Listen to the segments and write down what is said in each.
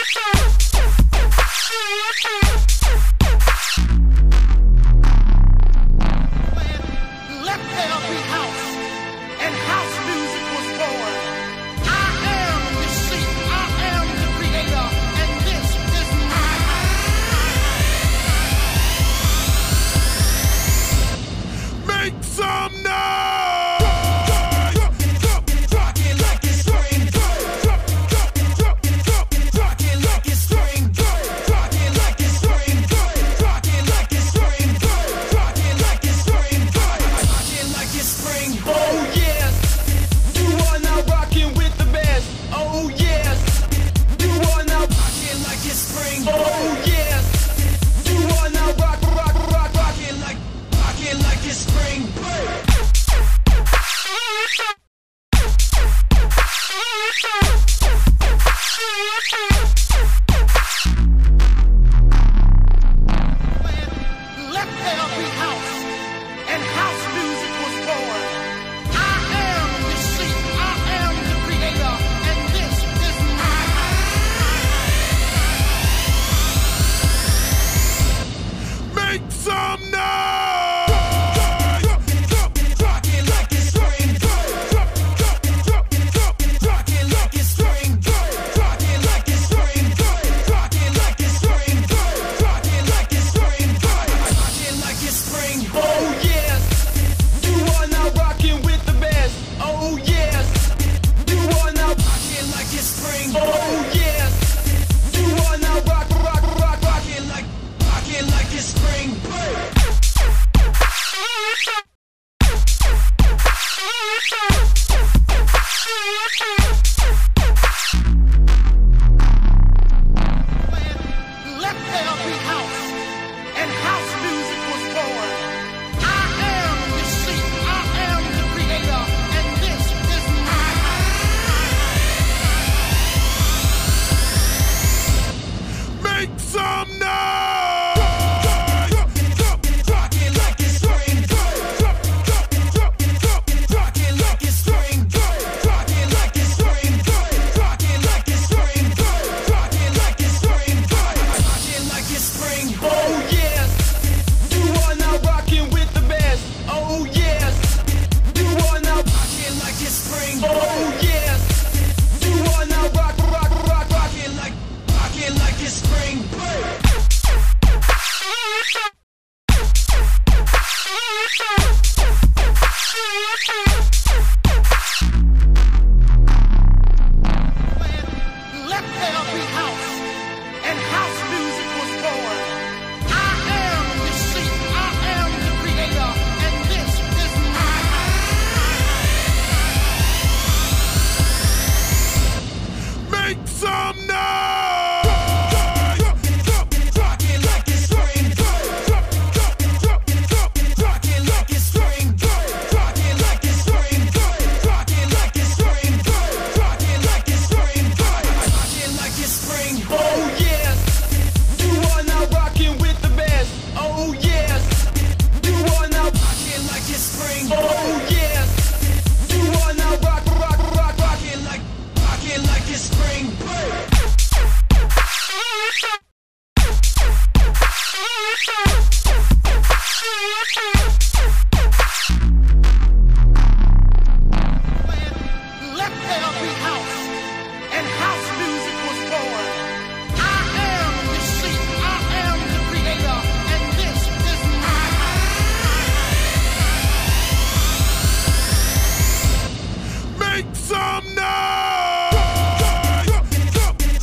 Make some noise!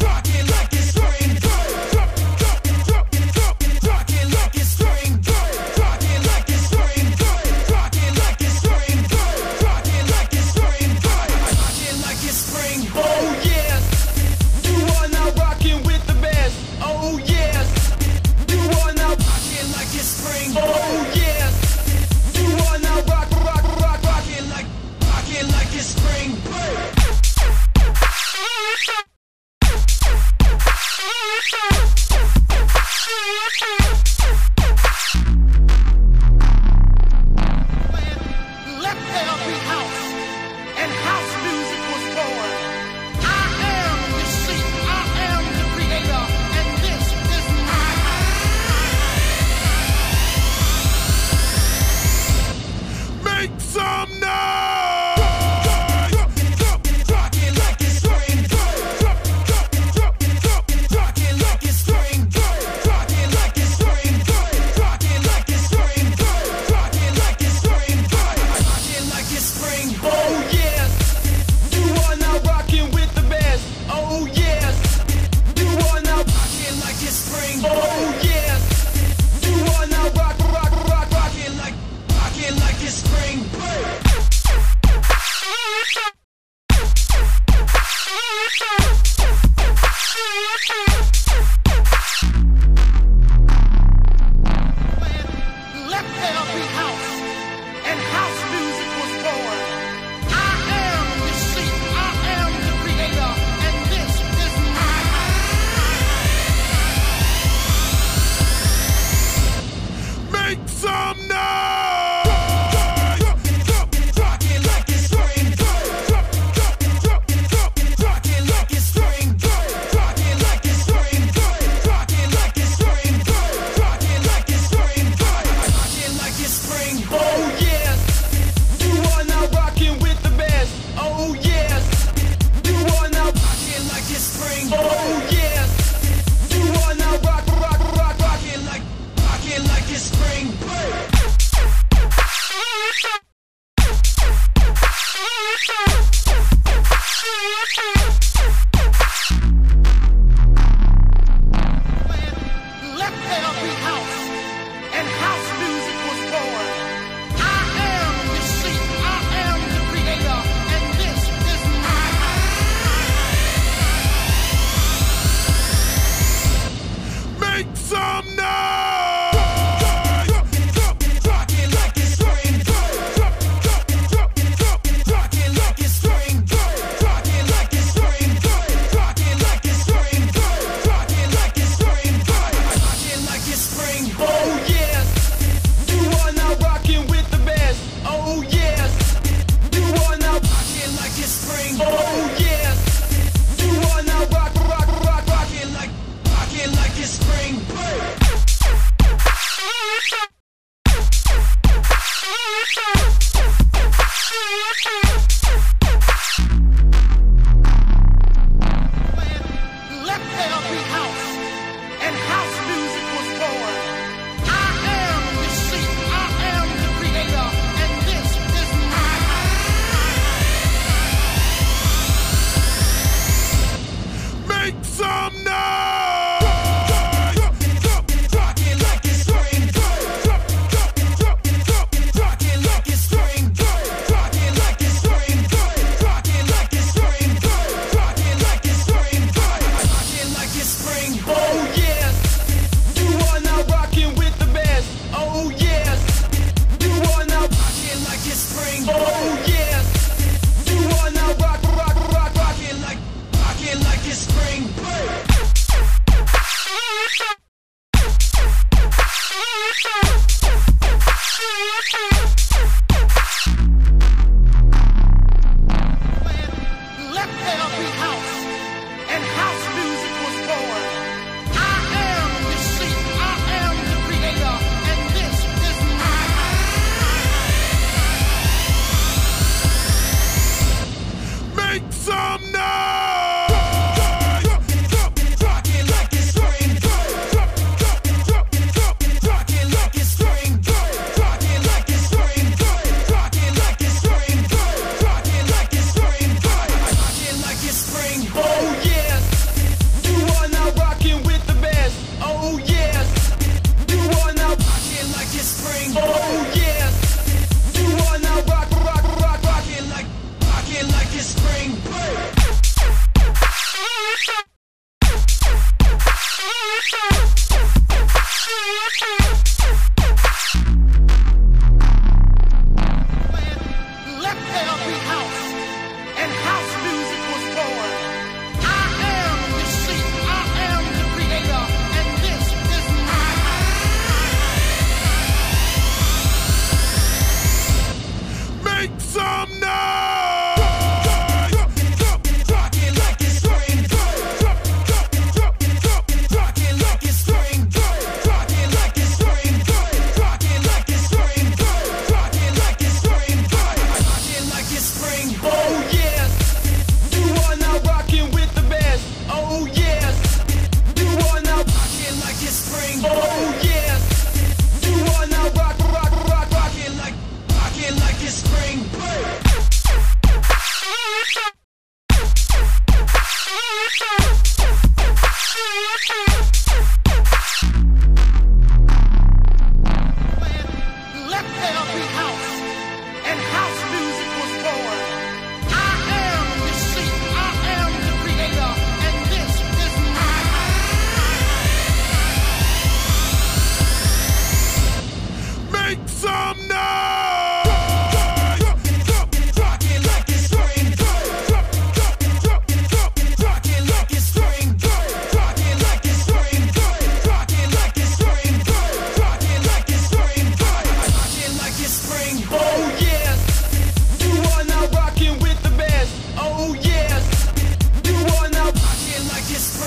some noise.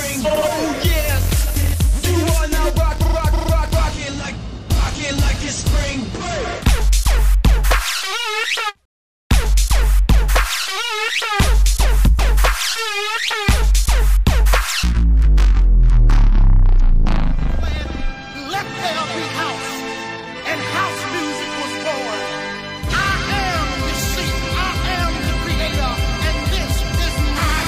spring. Oh yes, you wanna rock it like it's spring. Let there be house, and house music was born. I am the sheep, I am the creator, and this is my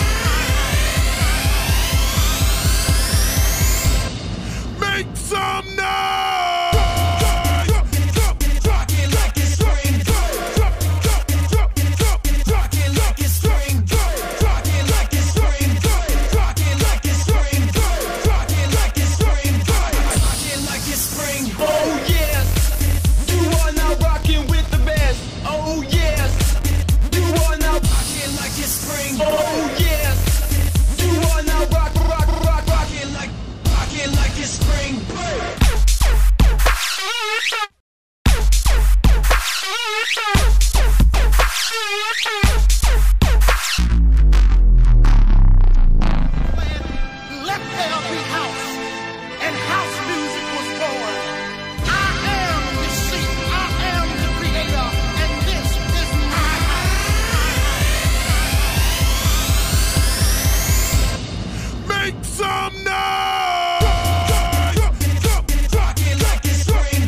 house. Make some noise! Rock it like it's spring. Rock it like it's spring. Rock it like it's spring. Rock it like it's spring. Rock it like it's spring. Rock it like it's spring. Oh yes, you are now rocking with the best. Oh yes, you are now rock it like it's spring. Oh yes, you are now rock it like it's spring. Let there be house, and house music was born. I am the sheep, I am the creator, and this is my house. Make some noise! Rock it like it's spring.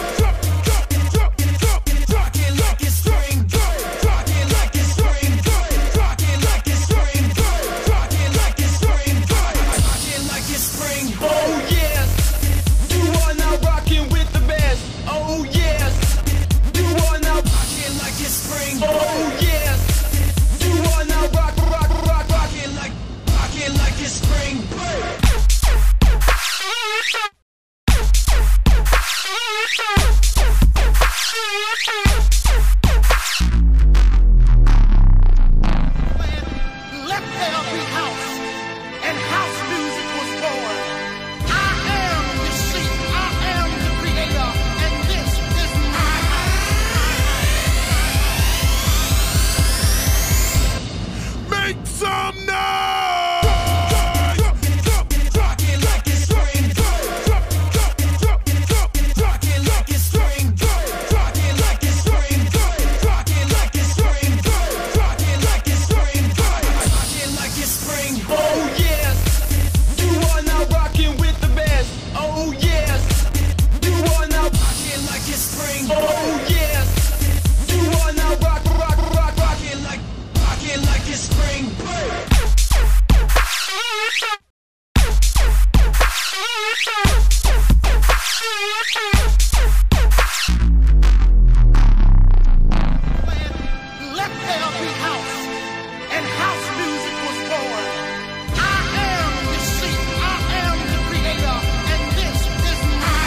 Rock it like it's spring. Rock it like it's spring. Rock it like it's spring. Rock it like it's spring. Rock it like it's spring. Oh yes, you are now rocking with the best. Oh yes, you are now rocking like it's spring. Oh yes, you are now rock it like it's spring. Let there be house, and house music was born. I am the sheep, I am the creator, and this is my house. Make some noise! Rock it like it's spring. Rock it like it's spring. Rock it like it's spring. Rock it like it's spring. Rock it like it's spring. Rock it like it's spring. Oh yes, you are now rocking with the best. Oh yes, you are now rocking like it's spring. Oh yes, you are now rock it like it's spring. Let there be house, and house music was born. I am the sheep, I am the creator, and this is my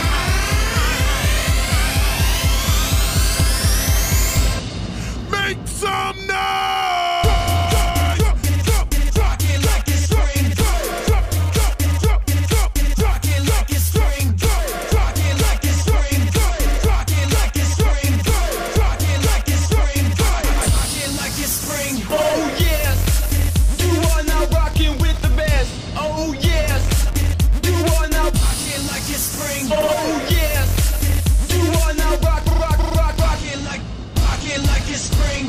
house. Make some noise! Rock it like it's spring. Rock it like it's spring. Rock it like it's spring. Rock it like it's spring. Rock it like it's spring. Rock it like it's spring. Oh yes, you are now rocking with the best. Oh yes, you are now rocking like it's spring. Oh yes, you are now rock it like it's spring.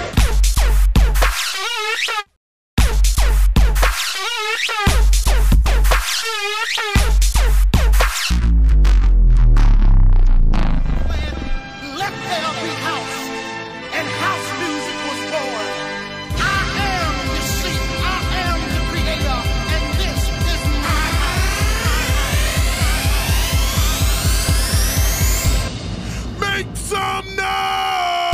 Let there be house, and house music was born. I am the sheep, I am the creator, and this is my house. Make some noise!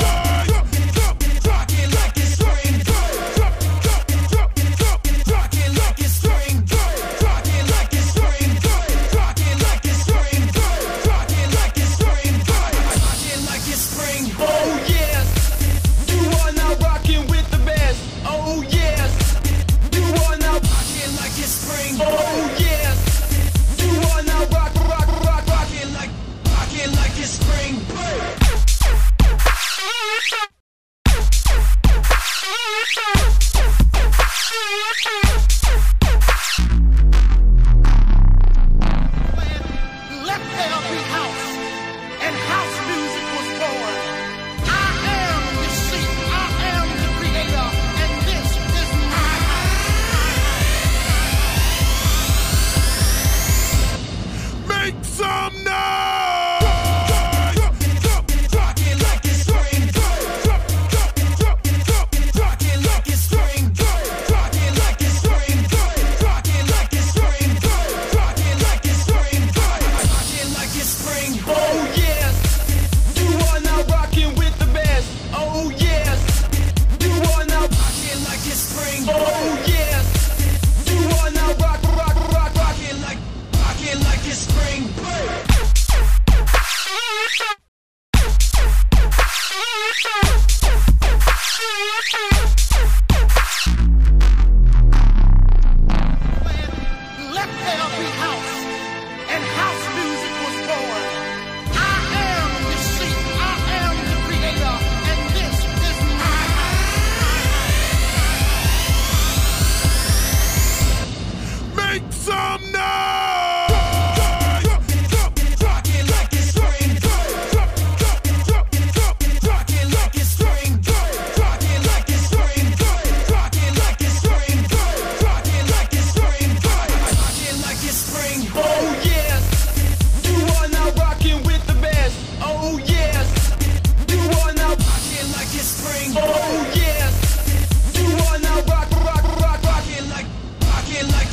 Rock it like it's spring. Rock it like it's spring. Rock it like it's spring. Rock it like it's spring. Rock it like it's spring. Rock it like it's spring. Oh yes, you are now rocking with the best. Oh yes, you are now rocking like it's spring. Oh yes, you are now rock it like it's spring.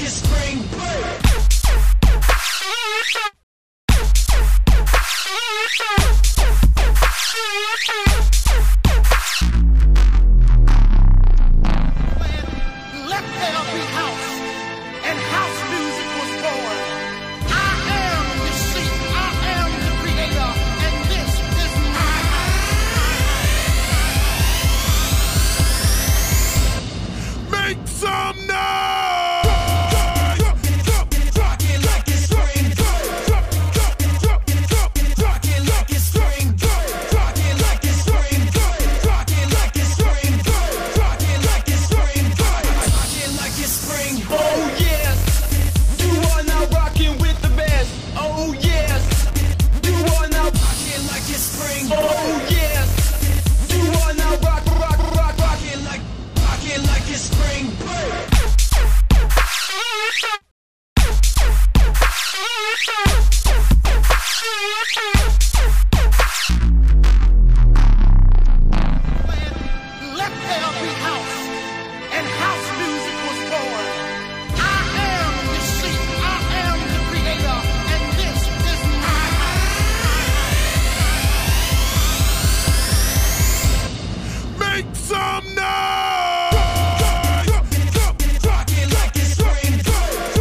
it's spring break. Let there be house, and house music was born. I am the sheep, I am the creator, and this is my house. Make some noise! Rock it like it's spring break. Rock it like it's spring break. Rock it like it's spring break. Rock it like it's spring break. Rock it like it's spring break. Rock it like it's spring break. Oh yes, you are now rocking with the best. Oh yes, you are now. Rock it like it's spring break. Oh yes, you are now Rock it like it's spring break. Let there be house, and house music was born. I am the sheep, I am the creator, and this is my house. Make some noise! Rock it like it's spring break.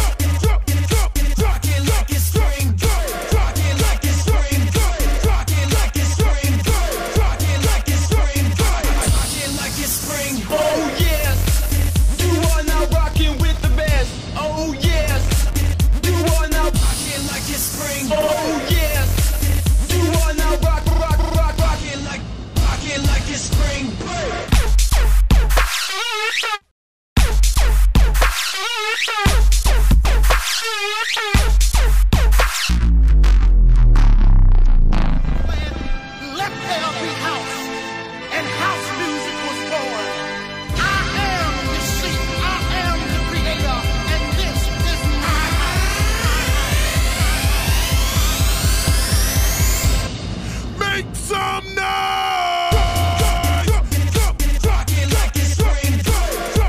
Rock it like it's spring break. Rock it like it's spring break. Rock it like it's spring break. Rock it like it's spring break. Rock it like it's spring break. Oh yes, you are now rocking with the best. Oh yes, you are now. Rock it like it's spring break. Oh yes, you are now Rock it like it's spring break. Let there be house, and house music was born. I am the sheep, I am the creator, and this is my house. Make some noise! Rock it like it's spring break.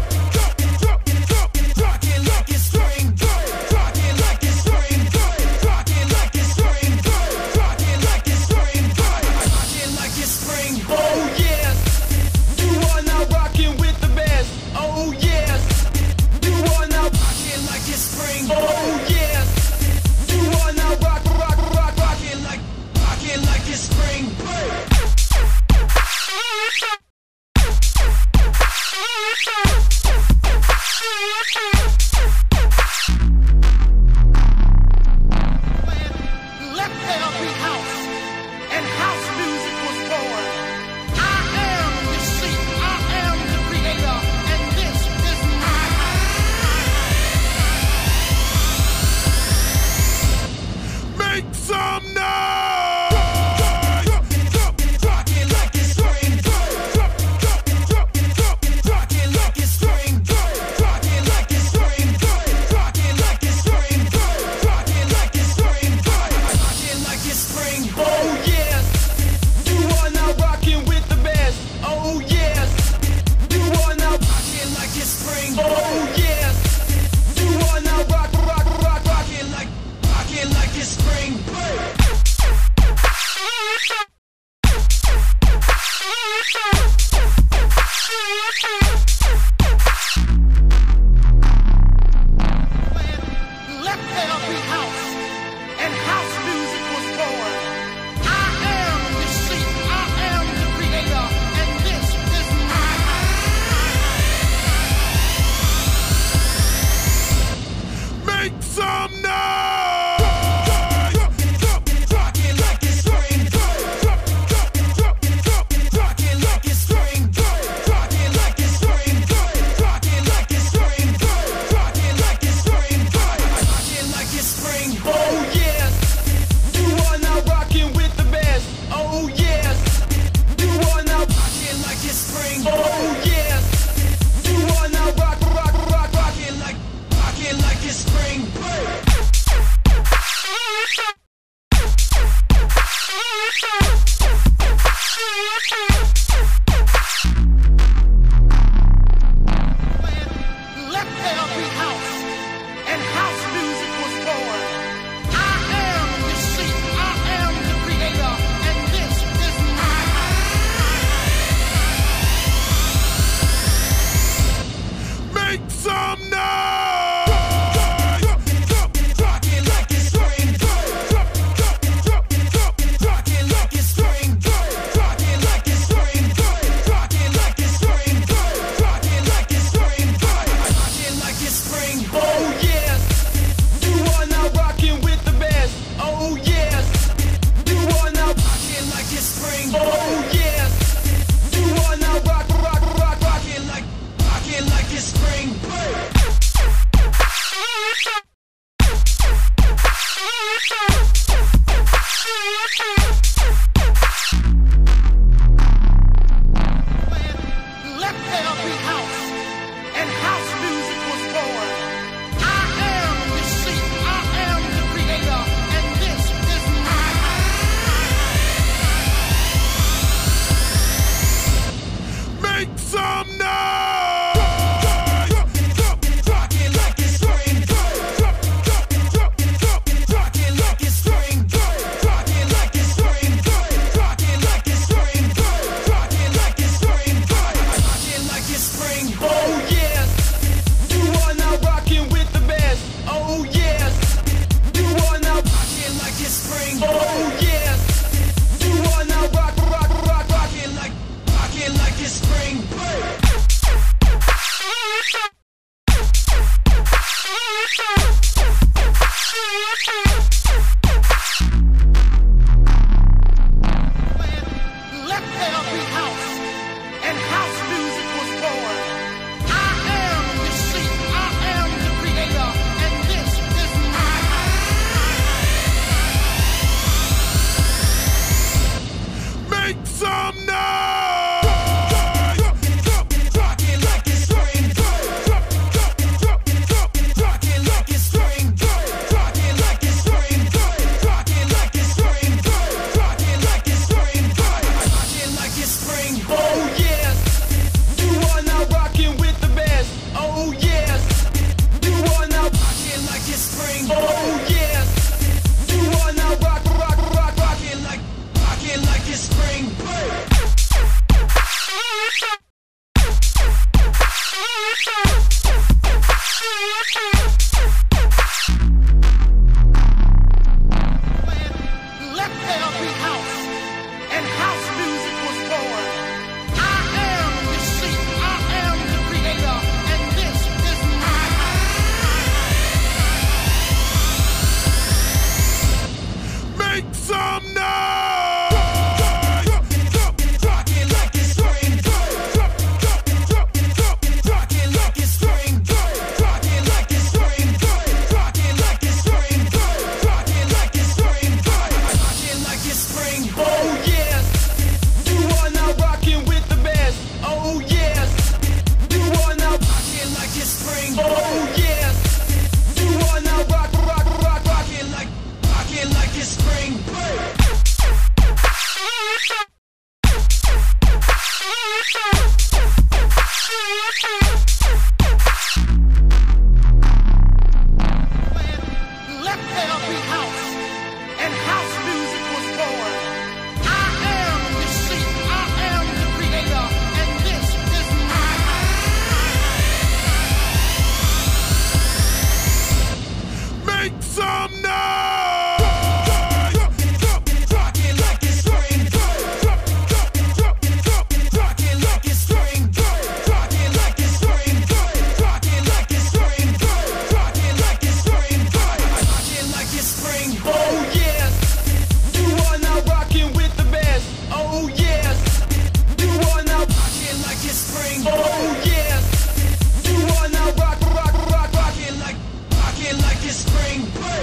Rock it like it's spring break. Rock it like it's spring break. Rock it like it's spring break. Rock it like it's spring break. Rock it like it's spring break. Oh yes, you are now rocking with the best. Oh yes, you are now. Rock it like it's spring break. Oh yes, you are now Rock it like it's spring break. Let there be house, and house music was born. I am the sheep, I am the creator, and this is my house. Make some noise! Rock it like it's spring break. Rock it like it's spring break. Rock it like it's spring break. Rock it like it's spring break. Rock it like it's spring break. Rock it like it's spring break. Oh yes, you are now rocking with the best. Oh yes, you are now. Rock it like it's spring break. Oh yes, you are now Rock it like it's spring break. Let there be house, and house music was born. I am the sheep, I am the creator, and this is my house. Make some noise! Rock it like it's spring break. Rock it like it's spring break. Rock it like it's spring break. Rock it like it's spring break. Rock it like it's spring break. Rock it like it's spring break. Oh yes, you are now rocking with the best. Oh yes, you are now. Rock it like it's spring break. Oh yes, you are now Rock it like it's spring break. Let there be house, some noise! Rockin' like it's spring. Rockin' like it's spring. Rockin' like it's spring. Rockin' like it's spring. Rockin' like it's spring. Rockin' like it's spring. Oh yes, you are now rocking with the best. Oh yes, you are now Rockin' like it's spring. oh yes, you are now rocking Rockin' like it's spring. Let there be house, and house music was born. I am the seed, I am the creator, and this is my house. Make some noise! Rockin' like it's spring. Rockin' like it's spring. Rockin' like it's spring. Rockin' like it's spring. Rockin' like it's spring. Rockin' like it's spring. oh yes, you are now rocking with the best. Oh yes, you are now Rockin' like it's spring. oh yes, you are now rocking Rockin' like it's spring. Let there be house, and house music was born. I am the seed, I am the creator, and this is my house. Make some noise! Rockin' like it's spring. Rockin' like it's spring. Rockin' like it's spring. Rockin' like it's spring. Rockin' like it's spring. Rockin' like it's spring. oh yes, you are now rocking with the best. Oh yes, you are now Rockin' like it's spring. oh yes, you are now rocking Rockin' like it's spring. Let there be house, and house music was born. I am the seed, I am the creator, and this is my house. Make some noise! Rockin' like it's spring. Rockin' like it's spring. Rockin' like it's spring. Rockin' like it's spring. Rockin' like it's spring. Rockin' like it's spring. oh yes, you are now rocking with the best. Oh yes, you are now Rockin' like it's spring. oh yes, you are now rocking Rockin' like it's spring. Let there be house, and house music was born. I am the seed, I am the creator, and this is my house. Make some noise! Rockin' like it's spring. Rockin' like it's spring. Rockin' like it's spring. Rockin' like it's spring. Rockin' like it's spring. Rockin' like it's spring. oh yes, you are now rocking with the best. Oh yes, you are now Rockin' like it's spring. oh yes, you are now rocking Rockin' like it's spring.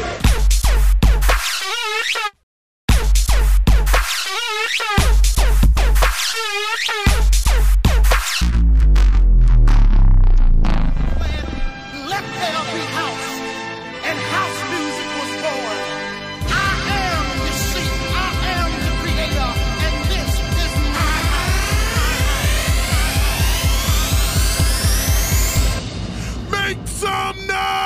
Let there be house, and house music was born. I am the seed, I am the creator, and this is my house. Make some noise!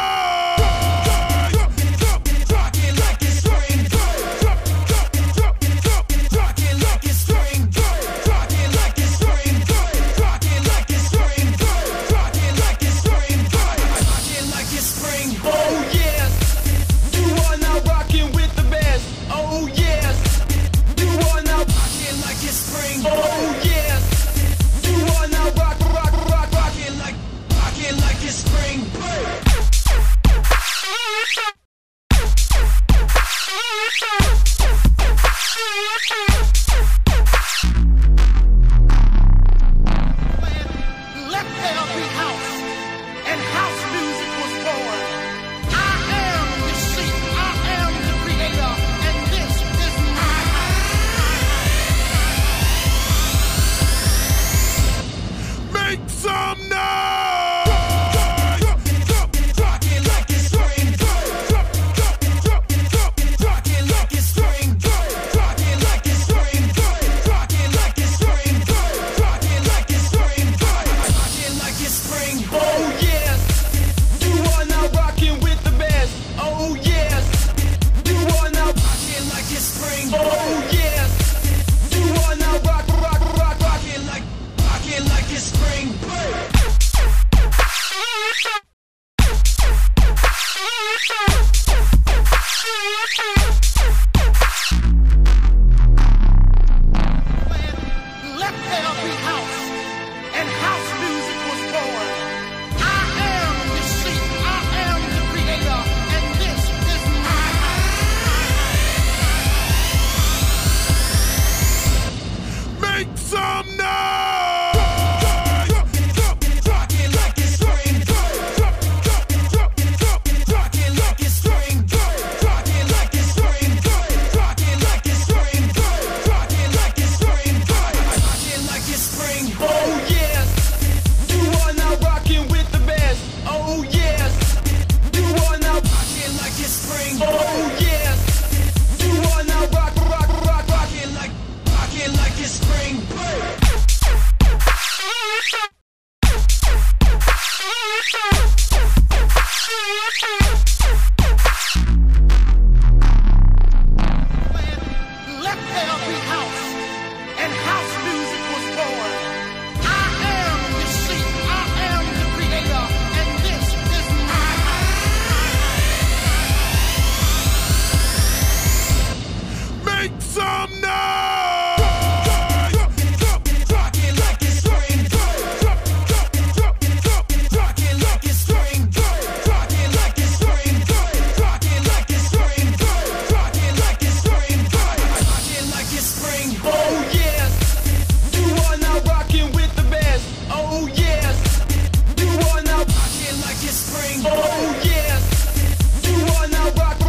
spring. Oh yeah, you wanna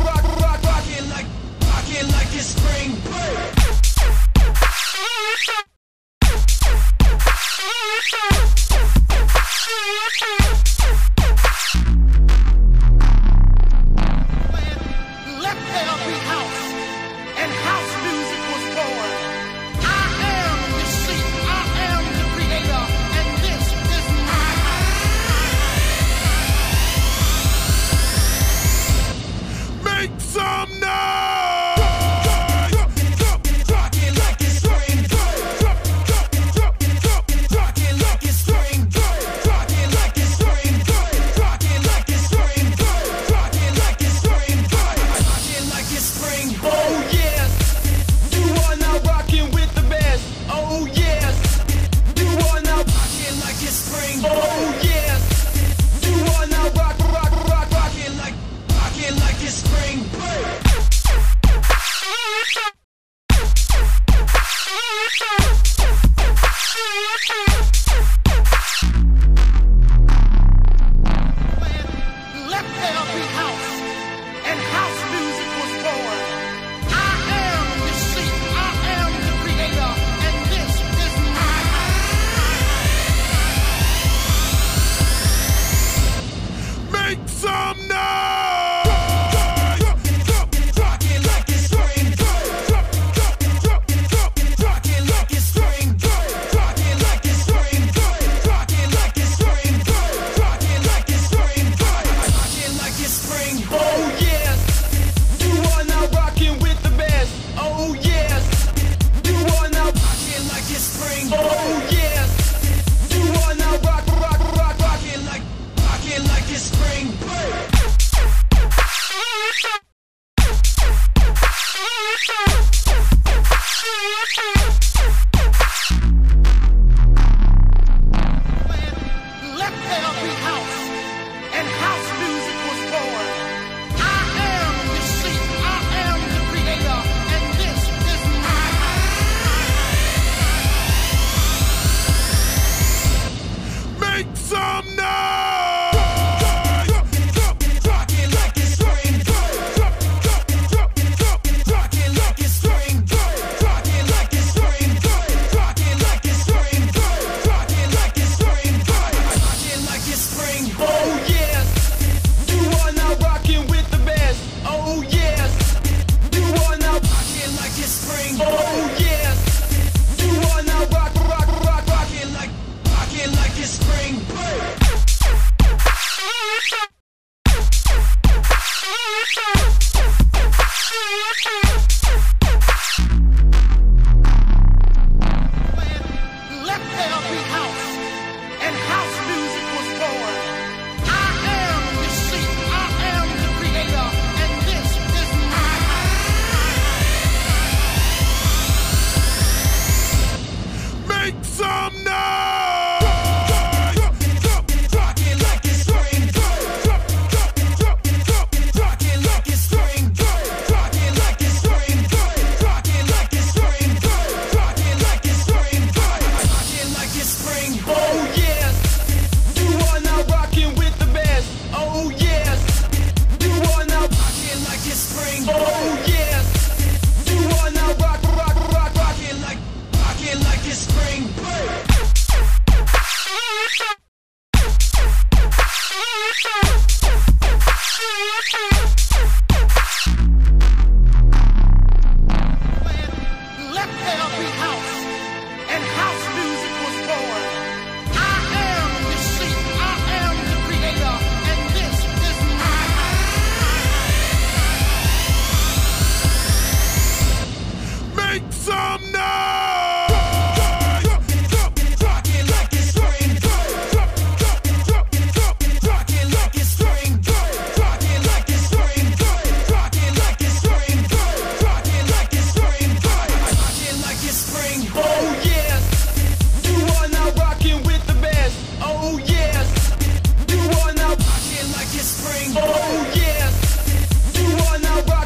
rock it like it's spring. Let there be house, and house music was born. I am the seed, I am the creator, and this is my house. Make some noise! Rock it like it's spring. Rock it like it's spring. Rock it like it's spring. Rock it like it's spring. Rock it like it's spring. Rock it like it's spring. Oh yeah, you are now rocking with the best. Oh yeah, you are now rock it like it's spring. Oh yeah, you are now rock it like it's spring. Let there be house, and house music was born. I am the seed, I am the creator, and this is my house. Make some noise! Rock it like it's spring. Rock it like it's spring. Rock it like it's spring. Rock it like it's spring. Rock it like it's spring. Rock it like it's spring. Oh yeah, you are now rocking with the best. Oh yeah, you are now rock it like it's spring. Oh yeah, you are now rock it like it's spring. Let there be house, and house music was born. I am the seed, I am the creator, and this is my house. Make some noise! Rock it like it's spring. Rock it like it's spring. Rock it like it's spring. Rock it like it's spring. Rock it like it's spring. Rock it like it's spring. Oh yeah, you are now rocking with the best. Oh yeah, you are now rock it like it's spring. Oh yeah, you are now rock it like it's spring. Let there be house, and house music was born. I am the seed, I am the creator, and this is my house. Make some noise! Rock it like it's spring. Rock it like it's spring. Rock it like it's spring. Rock it like it's spring. Rock it like it's spring. Rock it like it's spring. Oh yeah, you are now rocking with the best. Oh yeah, you are now rock it like it's spring. Oh yeah, you are now rock it like it's spring. Let there be house, and house music was born. I am the seed, I am the creator, and this is my house. Make some noise! Rock it like it's spring. Rock it like it's spring. Rock it like it's spring. Rock it like it's spring. Rock it like it's spring. Rock it like it's spring. Oh yeah, you are now rocking with the best. Oh yeah, you are now rock it like it's spring. Oh yeah, you are now rock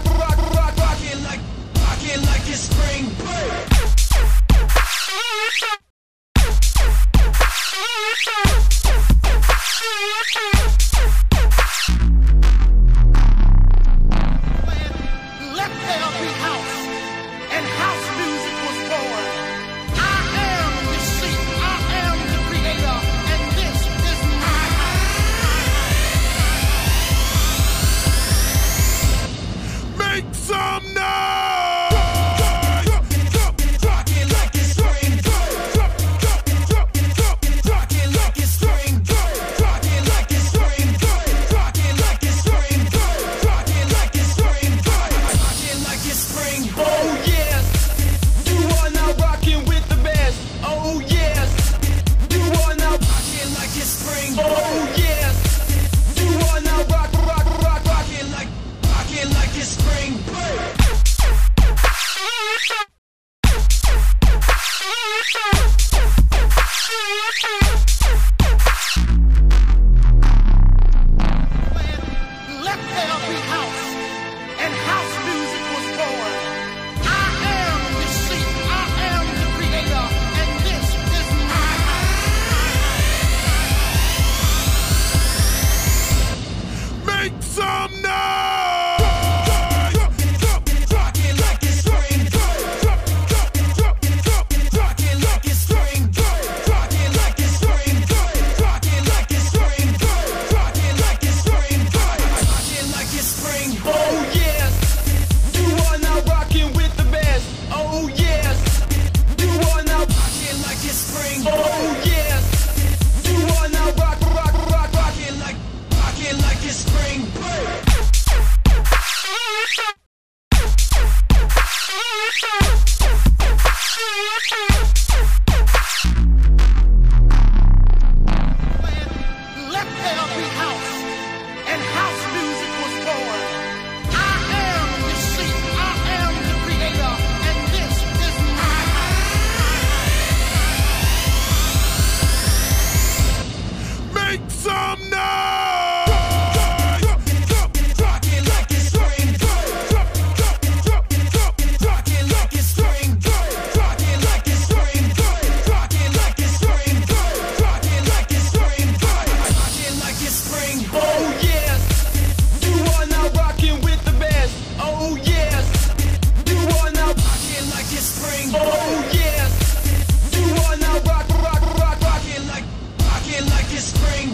it like it's spring. Make some noise! Rockin' like it's spring. Rockin' like it's spring. Rockin' like it's spring. Rockin' like it's spring. Rockin' like it's spring. Rockin' like it's spring. Oh yes, you are now rocking with the best. Oh yes, you are now. Rockin' like it's spring. Oh yes, you are now rocking like it's spring. Let there be house, and house music was born. I am the sheep, I am the creator, and this is my house. Make some noise! Rockin' like it's spring. Rockin' like it's spring. Rockin' like it's spring. Rockin' like it's spring. Rockin' like it's spring. Rockin' like it's spring. Oh yes, you are now rocking with the best. Oh yes, you are now. Rockin' like it's spring. Oh yes, you are now rocking Rockin' like it's spring.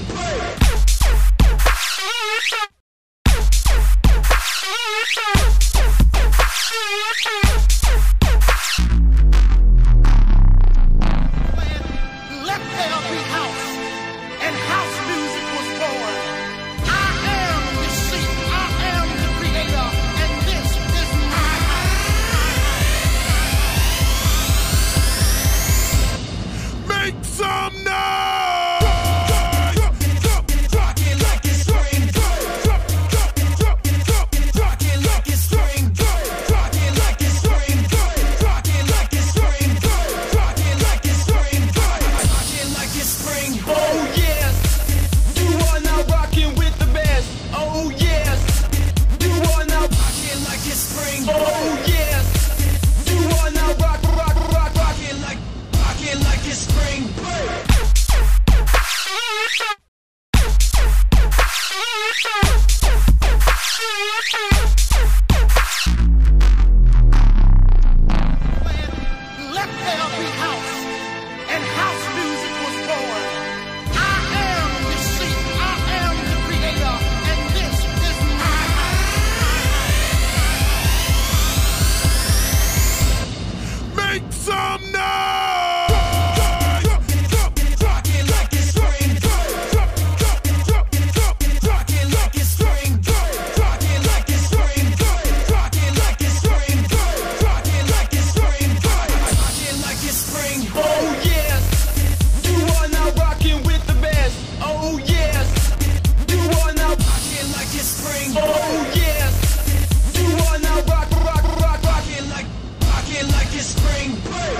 Let there be house, and house music was born. I am the sheep, I am the creator, and this is my house. Make some noise! Rockin' like it's spring. Rockin' like it's spring. Rockin' like it's spring. Rockin' like it's spring. Rockin' like it's spring. Rockin' like it's spring. Oh yes, you are now rocking with the best. Oh yes, you are now. Rockin' like it's spring. Oh yes, you are now rocking Rockin' like it's spring. Let there be house, and house music was born. I am the sheep, I am the creator, and this is my house. Make some noise! Rockin' like it's spring. Rockin' like it's spring. Rockin' like it's spring. Rockin' like it's spring. Rockin' like it's spring. Rockin' like it's spring. Oh yes, you are now rocking with the best. Oh yes, you are now. Rockin' like it's spring. Oh yes, you are now rocking Rockin' like it's spring.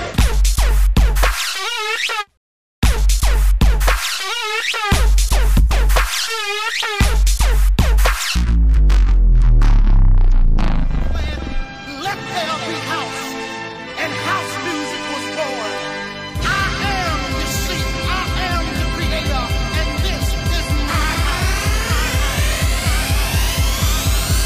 Let there be house, and house music was born. I am the sheep, I am the creator, and this is my house.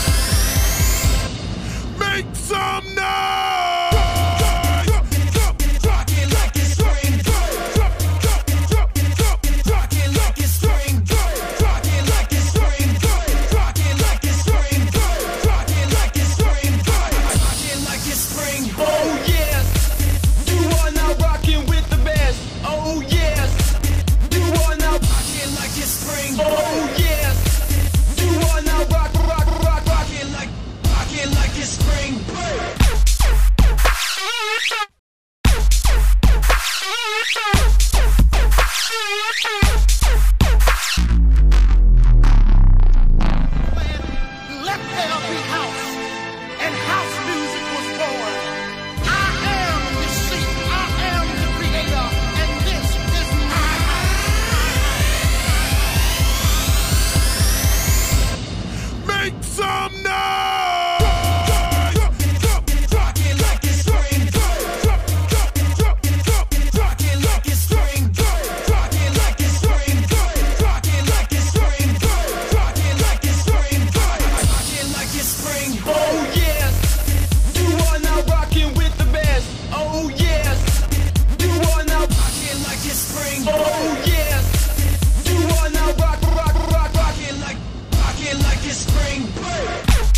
it's spring break.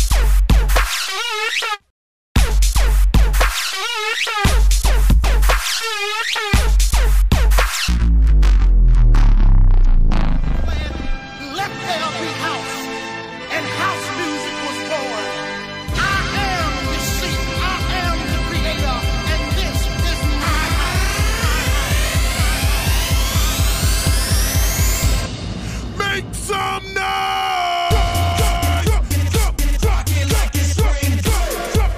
Let there be house, and house music was born. I am the sheep, I am the creator, and this is my house. Make some noise! Rockin' like it's spring break.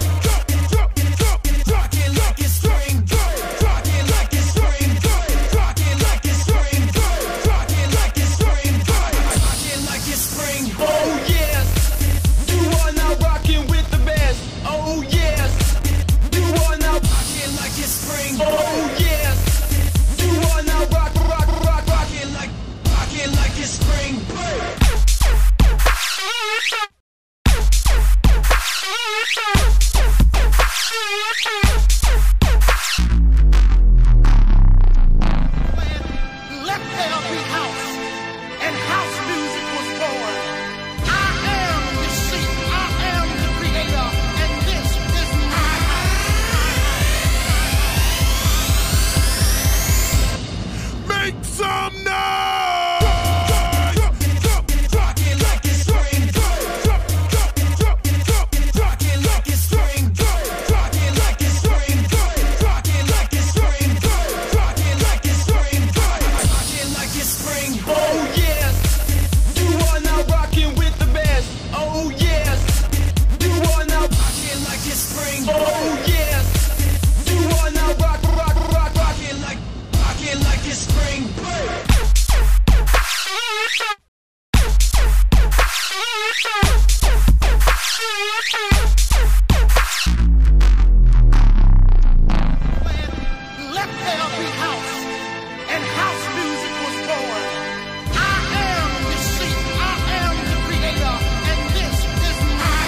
Rockin' like it's spring break. Rockin' like it's spring break. Rockin' like it's spring break. Rockin' like it's spring break. Rockin' like it's spring break. Oh yes, you are now rocking with the best. Oh yes, you are now. Rockin' like it's spring break. Oh yes, you are now rocking Rockin' like it's spring break. Let there be house, and house music was born. I am the sheep, I am the creator, and this is my house. Make some noise! Rockin' like it's spring break. Rockin' like it's spring break. Rockin' like it's spring break. Rockin' like it's spring break. Rockin' like it's spring break. Rockin' like it's spring break. Oh yes, you are now rocking with the best. Oh yes, you are now. Rockin' like it's spring break. Oh yes, you are now rocking Rockin' like it's spring break. Let there be house, and house music was born. I am the sheep, I am the creator, and this is my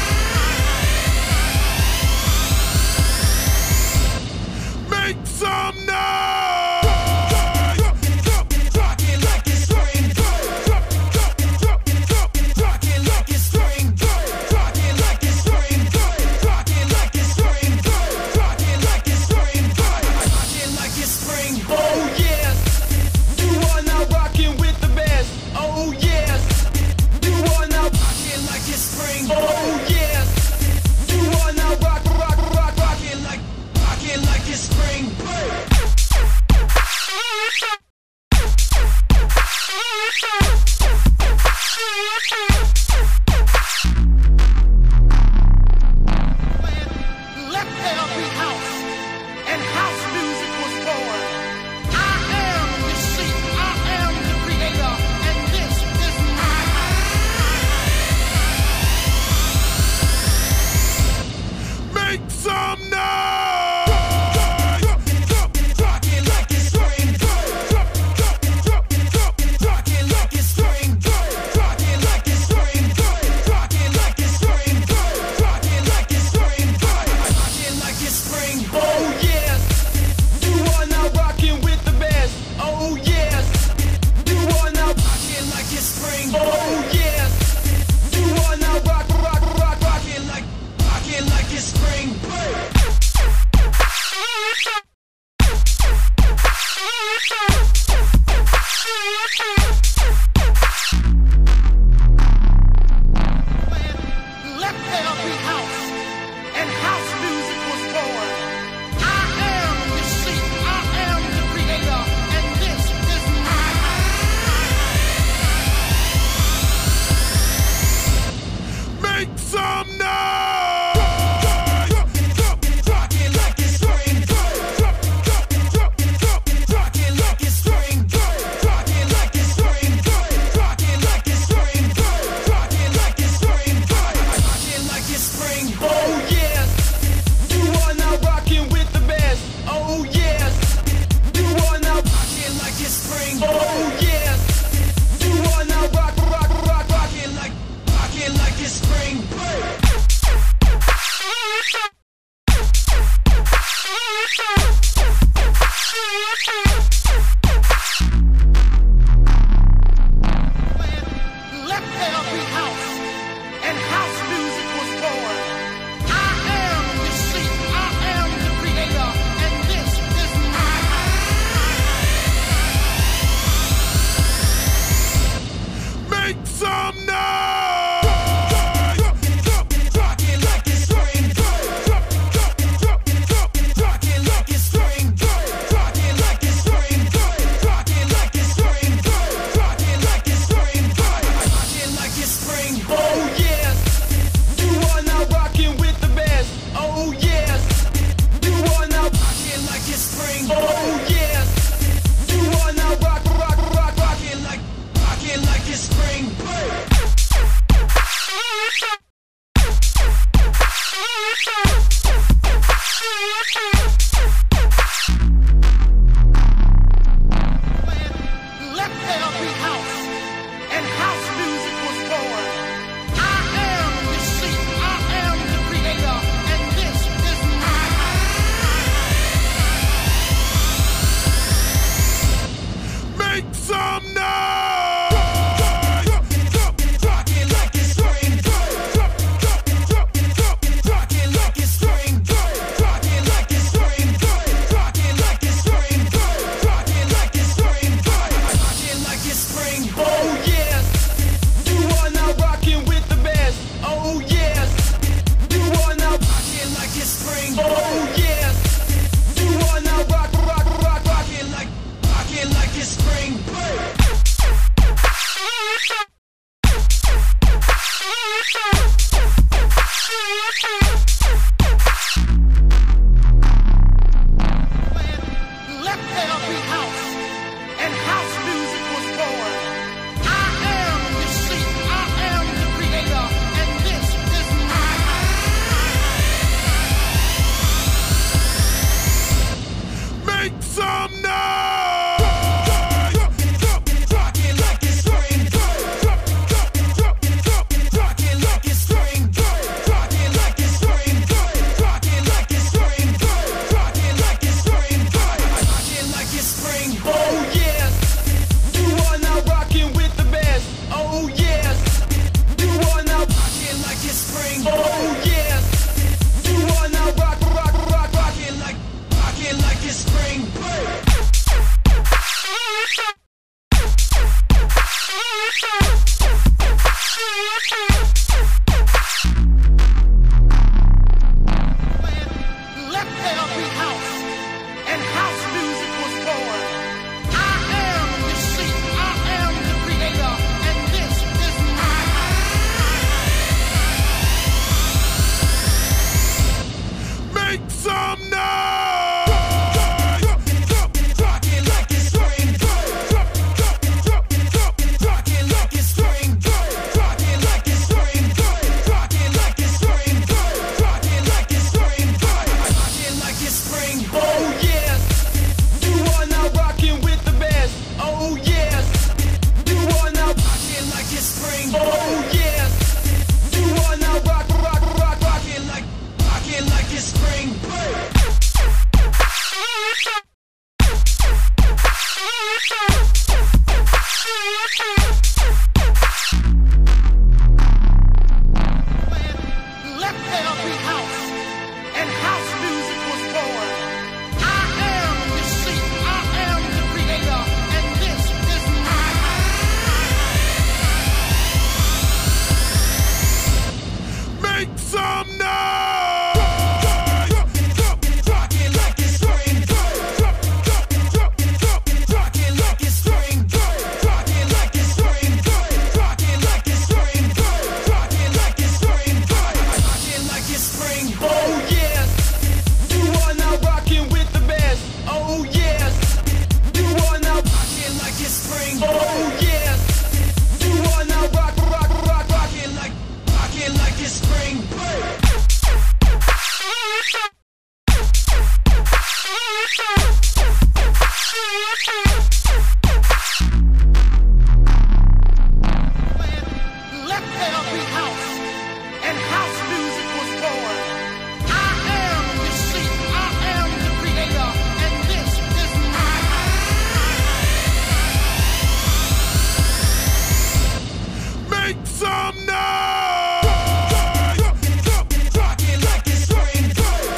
house. Make some noise! Rockin' like it's spring break. Rockin' like it's spring spring. Oh yes, you are now rocking with the best. Oh yes, you are now rocking like it's spring. Oh yes, you are now rocking like it's spring. Let there be house, and house music was born. I am the seed, I am the creator, and this is my house. Make some noise! Rocking like it's spring. Rocking like it's spring. Rocking like it's spring. Rocking like it's spring. Rocking like it's spring. Rocking like it's spring. Oh yes, you are now rocking with the best. Oh yes, you are now rocking like it's spring. Oh yes, you are now rocking like it's spring. Let there be house, and house music was born. I am the seed, I am the creator, and this is my house. Make some noise! Rocking like it's spring. Rocking like it's spring. Rocking like it's spring. Rocking like it's spring. Rocking like it's spring. Rocking like it's spring. Oh yes, you are now rocking with the best. Oh yes, you are now rocking like it's spring. Oh yes, you are now rocking like it's spring. Let there be house, and house music was born. I am the seed, I am the creator, and this is my house. Make some noise! Rocking like it's spring. Rocking like it's spring. Rocking like it's spring. Rocking like it's spring. Rocking like it's spring. Rocking like it's spring. Oh yes, you are now rocking with the best. Oh yes, you are now rocking like it's spring. Oh yes, you are now rocking like it's spring. Let there be house, and house music was born. I am the seed, I am the creator, and this is my house. Make some noise! Rocking like it's spring. Rocking like it's spring. Rocking like it's spring. Rocking like it's spring. Rocking like it's spring. Rocking like it's spring. Oh yes, you are now rocking with the best. Oh yes, you are now rocking like it's spring. Oh yes, you are now rocking like it's spring. Let there be house, and house music was born. I am the seed, I am the creator, and this is my house. Make some noise! Rocking like it's spring.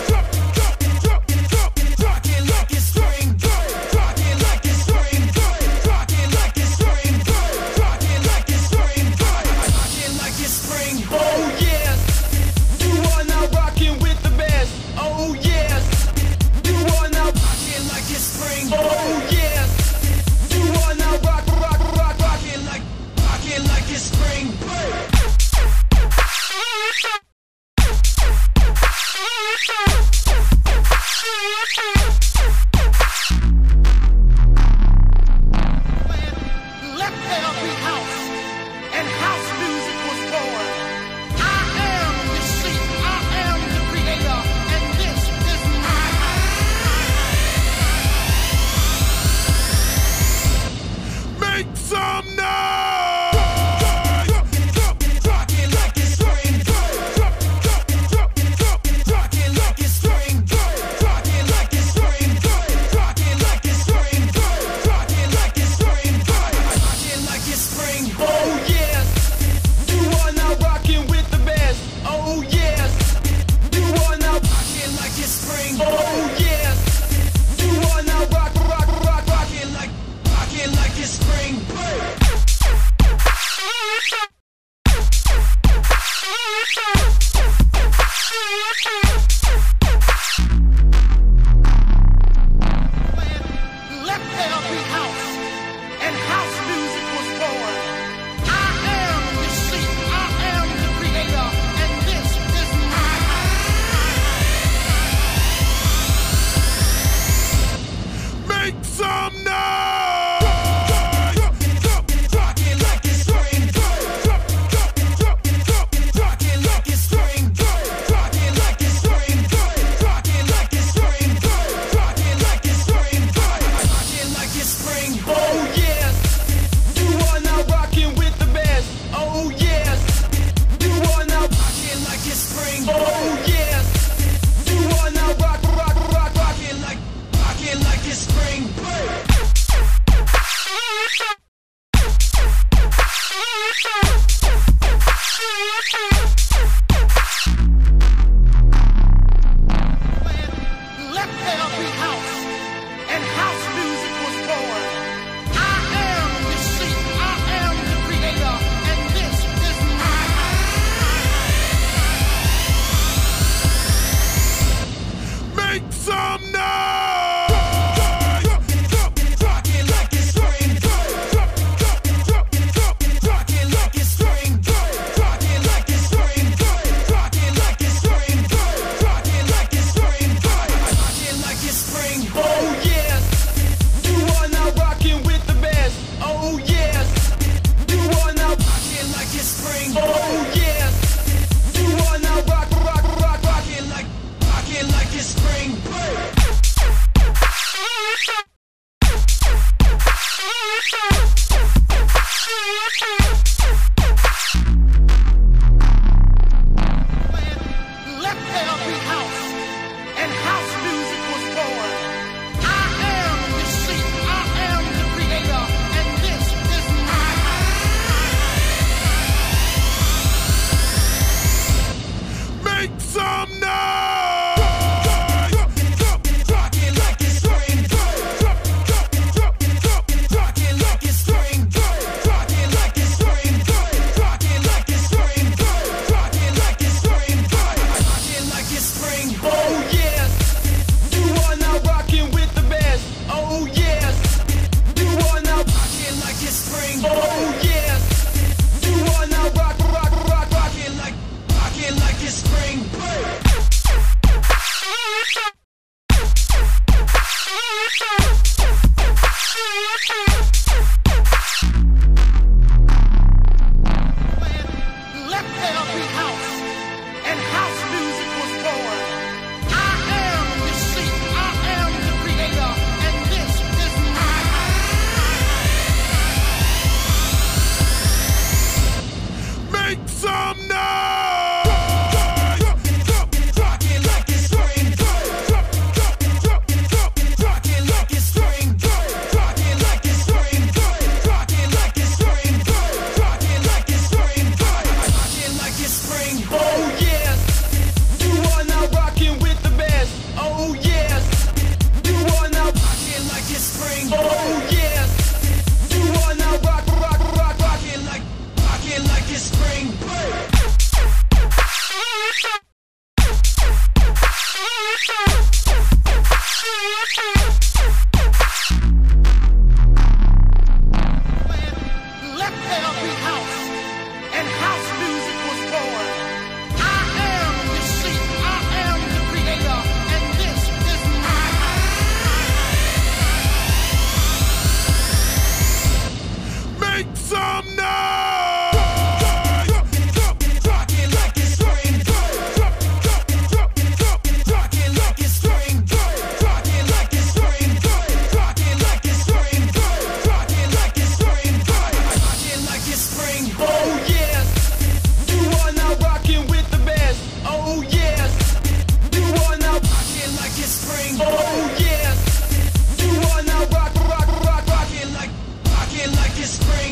Rocking like it's spring. Rocking like it's spring. Rocking like it's spring. Rocking like it's spring. Rocking like it's spring. Let there be house, and house music was born. I am the sheep, I am the creator, and this is my house. Make some noise! Rock it like it's spring. Rock it like it's spring. Rock it like it's spring. Rock it like it's spring. Rock it like it's spring. Rock it like it's spring. Oh yes, you are now rocking with the best. Oh yes, you are now. Rock it like it's spring. Oh yes, you are now rock. Rock it like it's spring. Let there be house, and house music was born. I am the sheep, I am the creator, and this is my house. Make some noise! Rock it like it's spring. Rock it like it's spring. Rock it like it's spring. Rock it like it's spring. Rock it like it's spring. Rock it like it's spring. Oh yes, you are now rocking with the best. Oh yes, you are now. Rock it like it's spring. Oh yes, you are now rock. Rock it like it's spring. Let there be house, and house music was born. I am the sheep, I am the creator, and this is my house. Make some noise! Rock it like it's spring. Rock it like it's spring. Rock it like it's spring. Rock it like it's spring. Rock it like it's spring. Rock it like it's spring. Oh yes, you are now rocking with the best. Oh yes, you are now. Rock it like it's spring. Oh yes, you are now rock. Rock it like it's spring. Let there be house, and house music was born. I am the sheep, I am the creator, and this is my house. Make some noise! Rock it like it's spring. Rock it like it's spring. Rock it like it's spring. Rock it like it's spring. Rock it like it's spring. Rock it like it's spring. Oh yes, you are now rocking with the best. Oh yes, you are now. Rock it like it's spring. Oh yes, you are now rock. Rock it like it's spring. Let there be house, and house music was born. I am the sheep, I am the creator, and this is my house. Make some noise! Rock it like it's spring. Rock it like it's spring. Rock it like it's spring. Rock it like it's spring. Rock it like it's spring. Rock it like it's spring. Oh yes, you are now rocking with the best. Oh yes, you are now. Rock it like it's spring. Oh yes, you are now rock. Rock it like it's spring.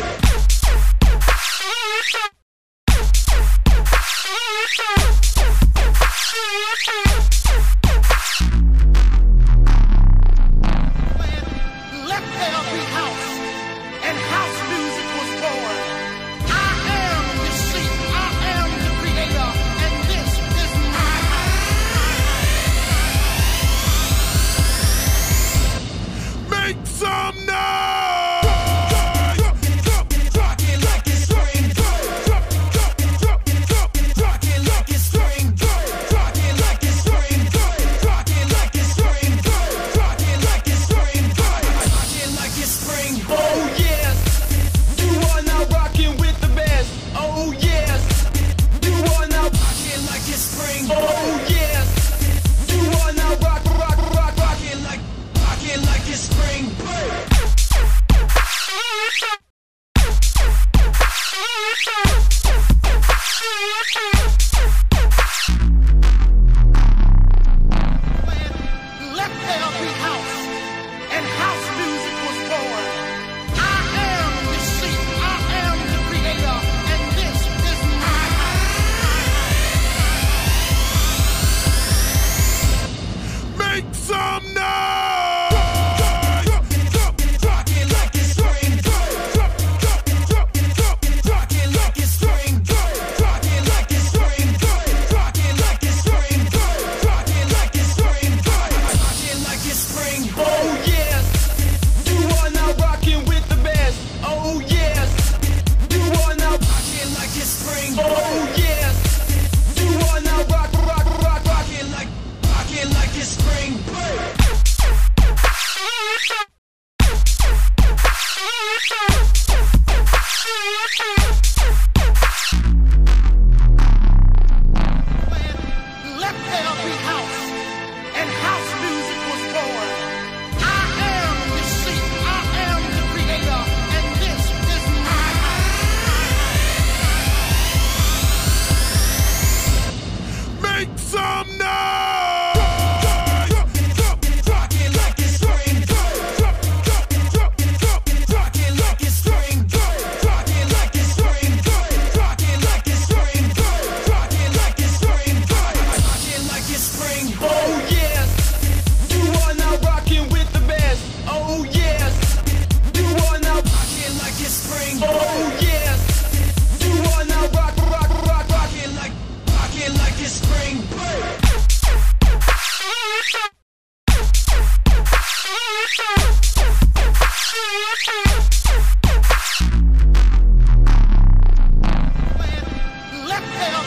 Let there be house, and house music was born. I am the sheep, I am the creator.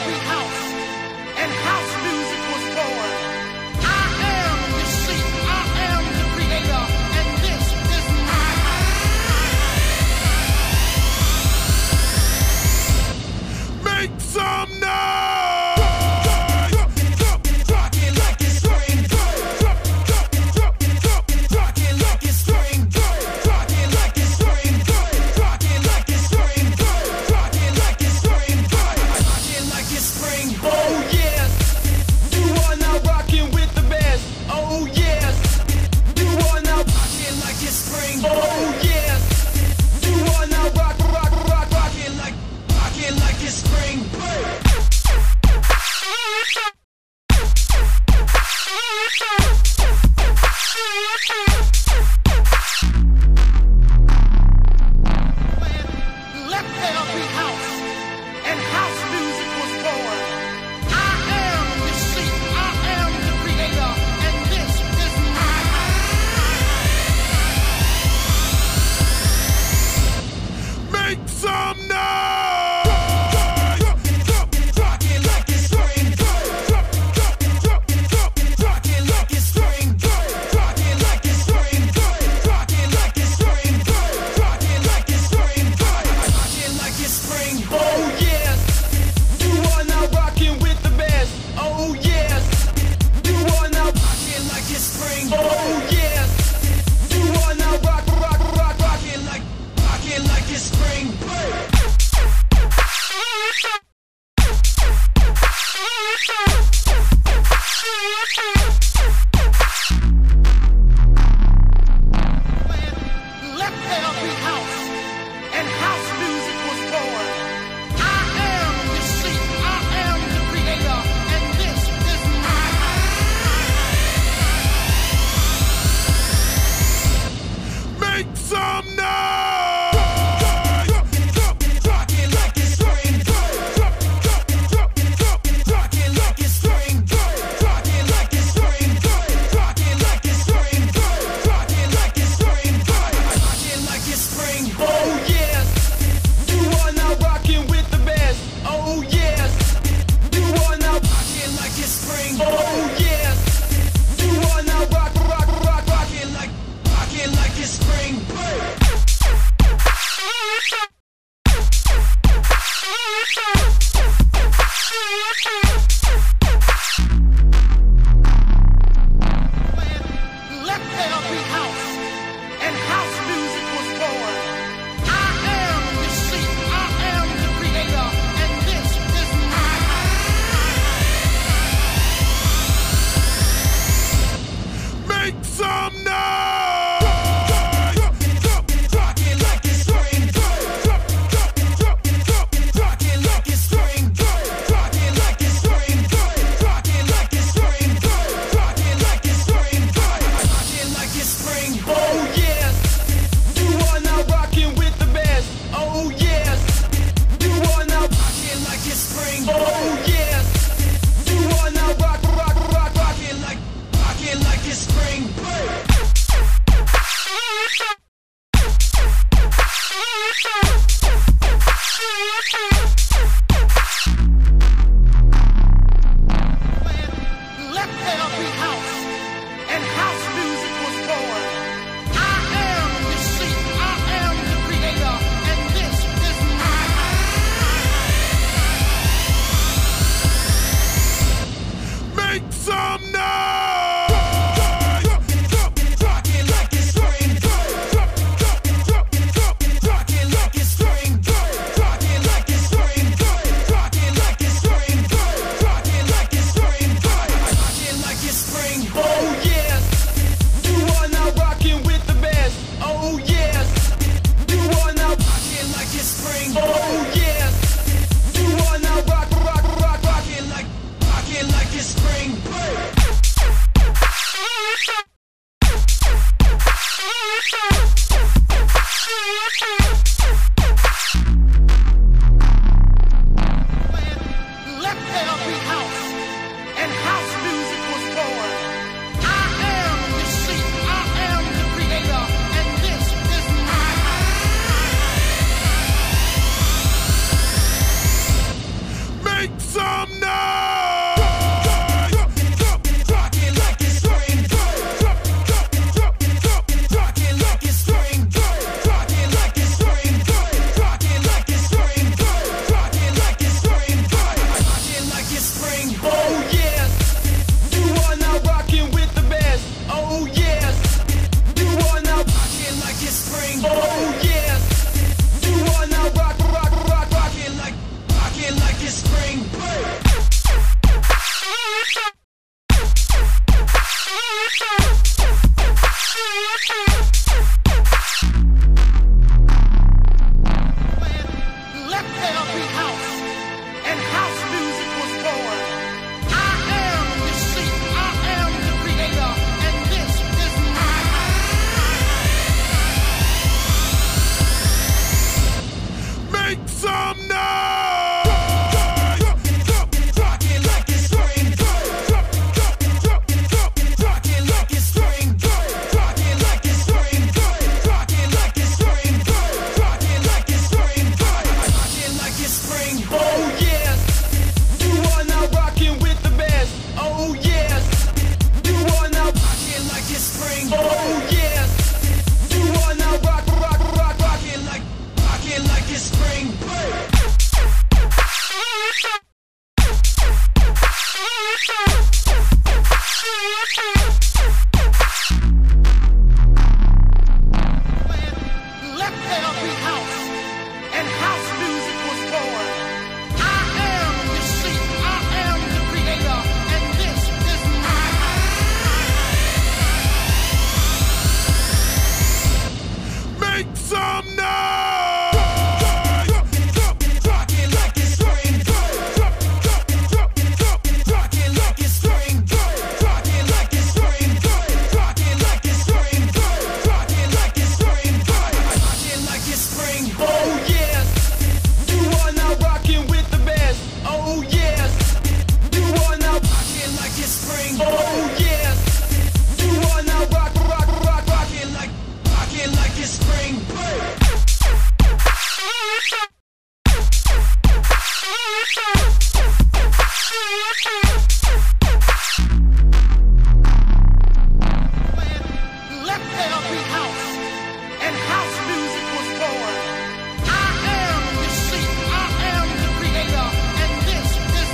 beat house, and house music was born. I am the sheep, I am the creator, and this is my house. Make some noise! Rockin' like it's spring. Rockin' like it's spring. Rockin' like it's spring. Rockin' like it's spring. Rockin' like it's spring. Rockin' like it's spring. Oh yes, you are now rocking with the best. Oh yes, you are now. Rockin' like it's spring. Oh yes, you are now rocking Rockin' like it's spring. Let there be house, and house music was born. I am the sheep, I am the creator, and this is my house. Make some noise! Rockin' like it's spring. Rockin' like it's spring. Rockin' like it's spring. Rockin' like it's spring. Rockin' like it's spring. Rockin' like it's spring. Oh yes, you are now rocking with the best. Oh yes, you are now. Rockin' like it's spring. Oh yes, you are now rocking Rockin' like it's spring. Let there be house, and house music was born. I am the sheep, I am the creator, and this is my house. Make some noise! Rockin' like it's spring. Rockin' like it's spring. Rockin' like it's spring. Rockin' like it's spring. Rockin' like it's spring. Rockin' like it's spring. Oh yes, you are now rocking with the best. Oh yes, you are now. Rockin' like it's spring. Oh yes, you are now rocking Rockin' like it's spring. Let there be house, and house music was born. I am the sheep, I am the creator, and this is my house. Make some noise! Rockin' like it's spring. Rockin' like it's spring. Rockin' like it's spring. Rockin' like it's spring. Rockin' like it's spring. Rockin' like it's spring. Oh yes, you are now rocking with the best. Oh yes, you are now. Rockin' like it's spring. Oh yes, you are now rocking Rockin' like it's spring. Let there be house, and house music was born. I am the sheep, I am the creator, and this is my house. Make some noise! Rockin' like it's spring. Rockin' like it's spring. Rockin' like it's spring. Rockin' like it's spring. Rockin' like it's spring. Rockin' like it's spring. Oh yes, you are now rocking with the best. Oh yes, you are now. Rockin' like it's spring. Oh yes, you are now rocking Rockin' like it's spring. Let there be house, and house music was born. I am the sheep, I am the creator, and this is my house. Make some some noise. Rockin' like it's spring. Rockin' like it's spring. Rockin' like it's spring. Rockin' like it's spring. Rockin' like it's spring. Rockin' like it's spring. Oh yes, you are now rocking with the best. Oh yes, you are now Rockin' like it's spring. oh yes, you are now rocking Rockin' like it's spring. Let there be house, and house music was born. I am the sheep, I am the creator, and this is my Make some noise. Rockin' like it's spring. Rockin' like it's spring. Rockin' like it's spring. Rockin' like it's spring. Rockin' like it's spring. Rockin' like it's spring. Oh yes, you are now rocking with the best. Oh yes, you are now Rockin' like it's spring. oh yes, you are now rocking Rockin' like it's spring. Let there be house, and house music was born. I am the sheep, I am the creator, and this is my Make some noise. Rockin' like it's spring. Rockin' like it's spring. Rockin' like it's spring. Rockin' like it's spring. Rockin' like it's spring. Rockin' like it's spring. oh yes, you are now rocking with the best. Oh yes, you are now Rockin' like it's spring. oh yes, you are now rocking Rockin' like it's spring. Let there be house, and house music was born. I am the sheep, I am the creator, and this is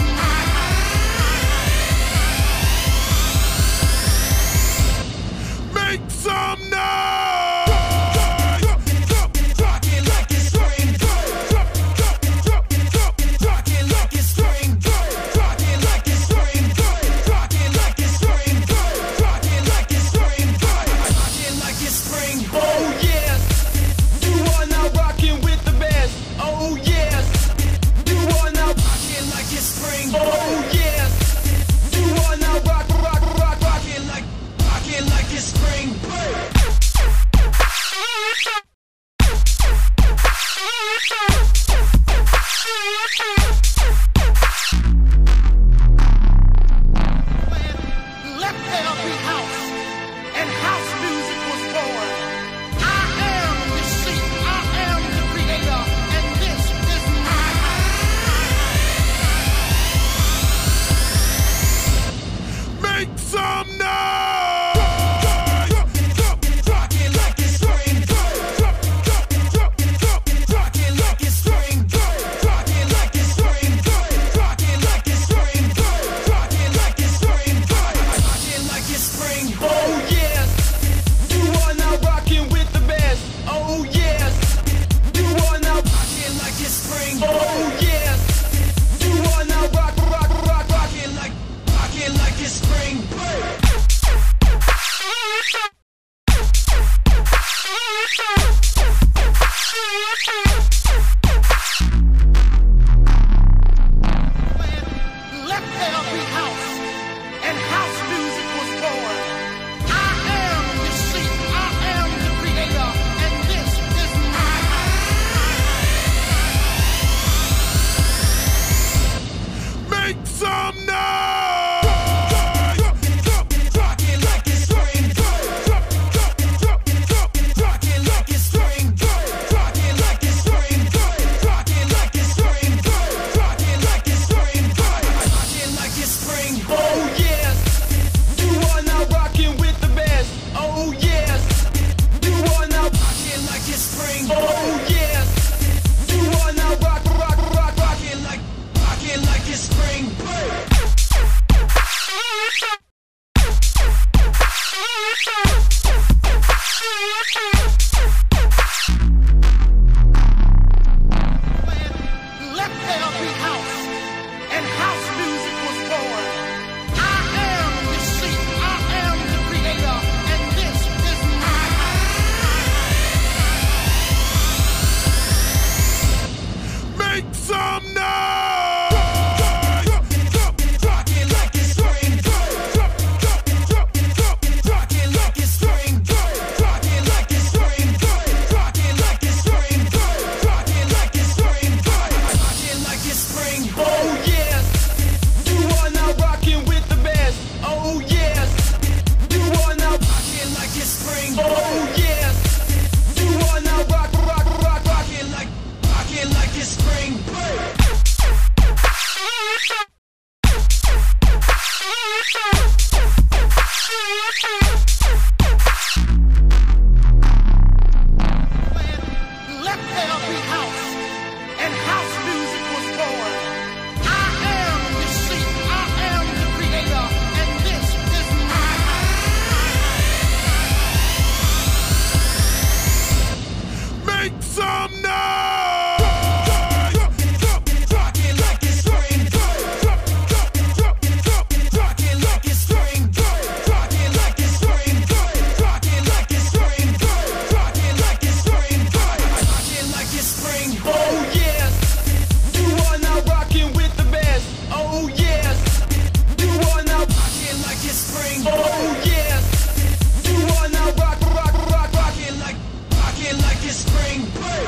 my Make some noise. Rockin' like it's spring. Rockin' like it's spring. Rockin' like it's spring. Rockin' like it's spring. Rockin' like it's spring. Rockin' like it's spring. oh yes, you are now rocking with the best. Oh yes, you are now Rockin' like it's spring. oh yes, you are now rocking Rockin' like it's spring. Let there be house, and house music was born. I am the sheep, I am the creator, and this is my Make some noise. Rockin' like it's spring. Rockin' like it's spring. Rockin' like it's spring. Rockin' like it's spring. Rockin' like it's spring. Rockin' like it's spring. oh yes, you are now rocking with the best. Oh yes, you are now Rockin' like it's spring. oh yes, you are now rocking Rockin' like it's spring. Let there be house, and house music was born. I am the sheep, I am the creator, and this is my Make some noise. Rockin' like it's spring. Rockin' like it's spring. Rockin' like it's spring. Rockin' like it's spring. Rockin' like it's spring. it's spring break. Let there be house, and house music was born. I am the seed, I am the creator, and this is my house. Make some noise! Rockin' like it's spring break. Rockin' like it's spring break. Rockin' like it's spring break. Rockin' like it's spring break. Rockin' like it's spring break. Rockin' like it's spring break. Oh yes, you are now rocking with the best. Oh yes, you are now. Rockin' like it's spring break. Oh yes, you are now rocking Rockin' like it's spring break. Let there be house, and house music was born. I am the seed, I am the creator, and this is my house. Make some noise! Rockin' like it's spring break. Rockin' like it's spring break. Rockin' like it's spring break. Rockin' like it's spring break. Rockin' like it's spring break. Rockin' like it's spring break. Oh yes, you are now rocking with the best. Oh yes, you are now. Rockin' like it's spring break. Oh yes, you are now rocking Rockin' like it's spring break.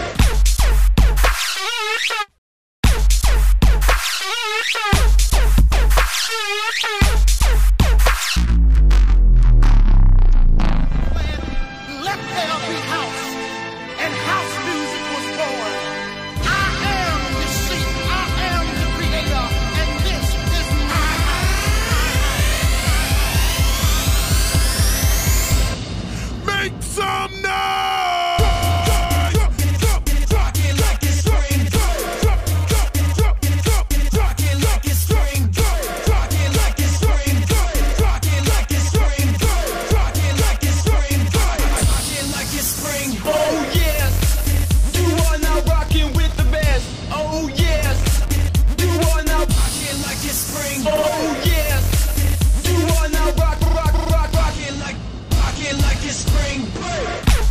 Let there be house, and house music was born. I am the seed, I am the creator, and this is my house. Make some noise! Rockin' like it's spring break. Rockin' like it's spring break. Rockin' like it's spring break. Rockin' like it's spring break. Rockin' like it's spring break. Rockin' like it's spring break. Oh yes, you are now rocking with the best. Oh yes, you are now. Rockin' like it's spring break. Oh yes, you are now rocking Rockin' like it's spring break.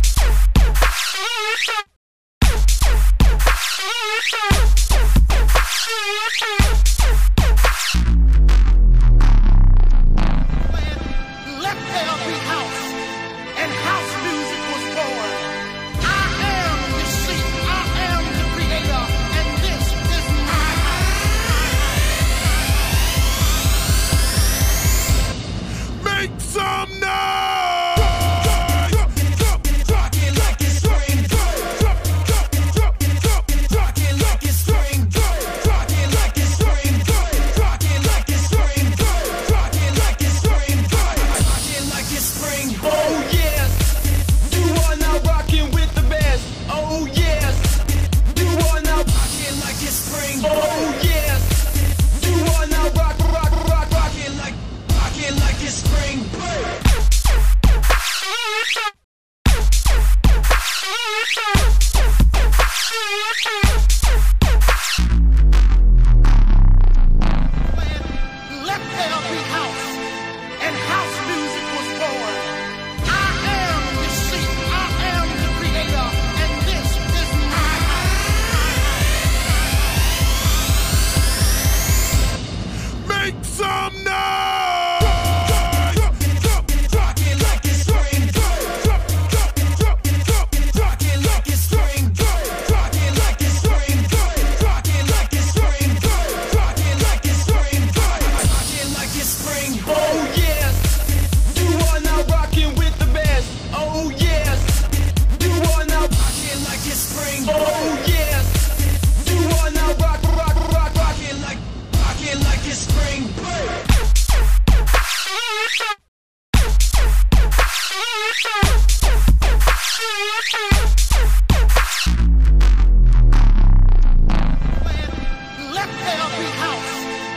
Let there be house, and house music was born. I am the seed, I am the creator, and this is my house. Make some noise! Rockin' like it's spring break. Rockin' like it's spring break. Rockin' like it's spring break. Rockin' like it's spring break. Rockin' like it's spring break. Rockin' like it's spring break. Oh yes, you are now rocking with the best. Oh yes, you are now. Rockin' like it's spring break. Oh yes, you are now rocking Rockin' like it's spring break. Let there be house, and house music was born. I am the seed, I am the creator, and this is my house. Make some noise! Rockin' like it's spring break. Rockin' like it's spring break. Rockin' like it's spring break. Rockin' like it's spring break. Rockin' like it's spring break. Rockin' like it's spring break. Oh yes, you are now rocking with the best. Oh yes, you are now. Rockin' like it's spring break. Oh yes, you are now rocking Rockin' like it's spring break. Let there be house,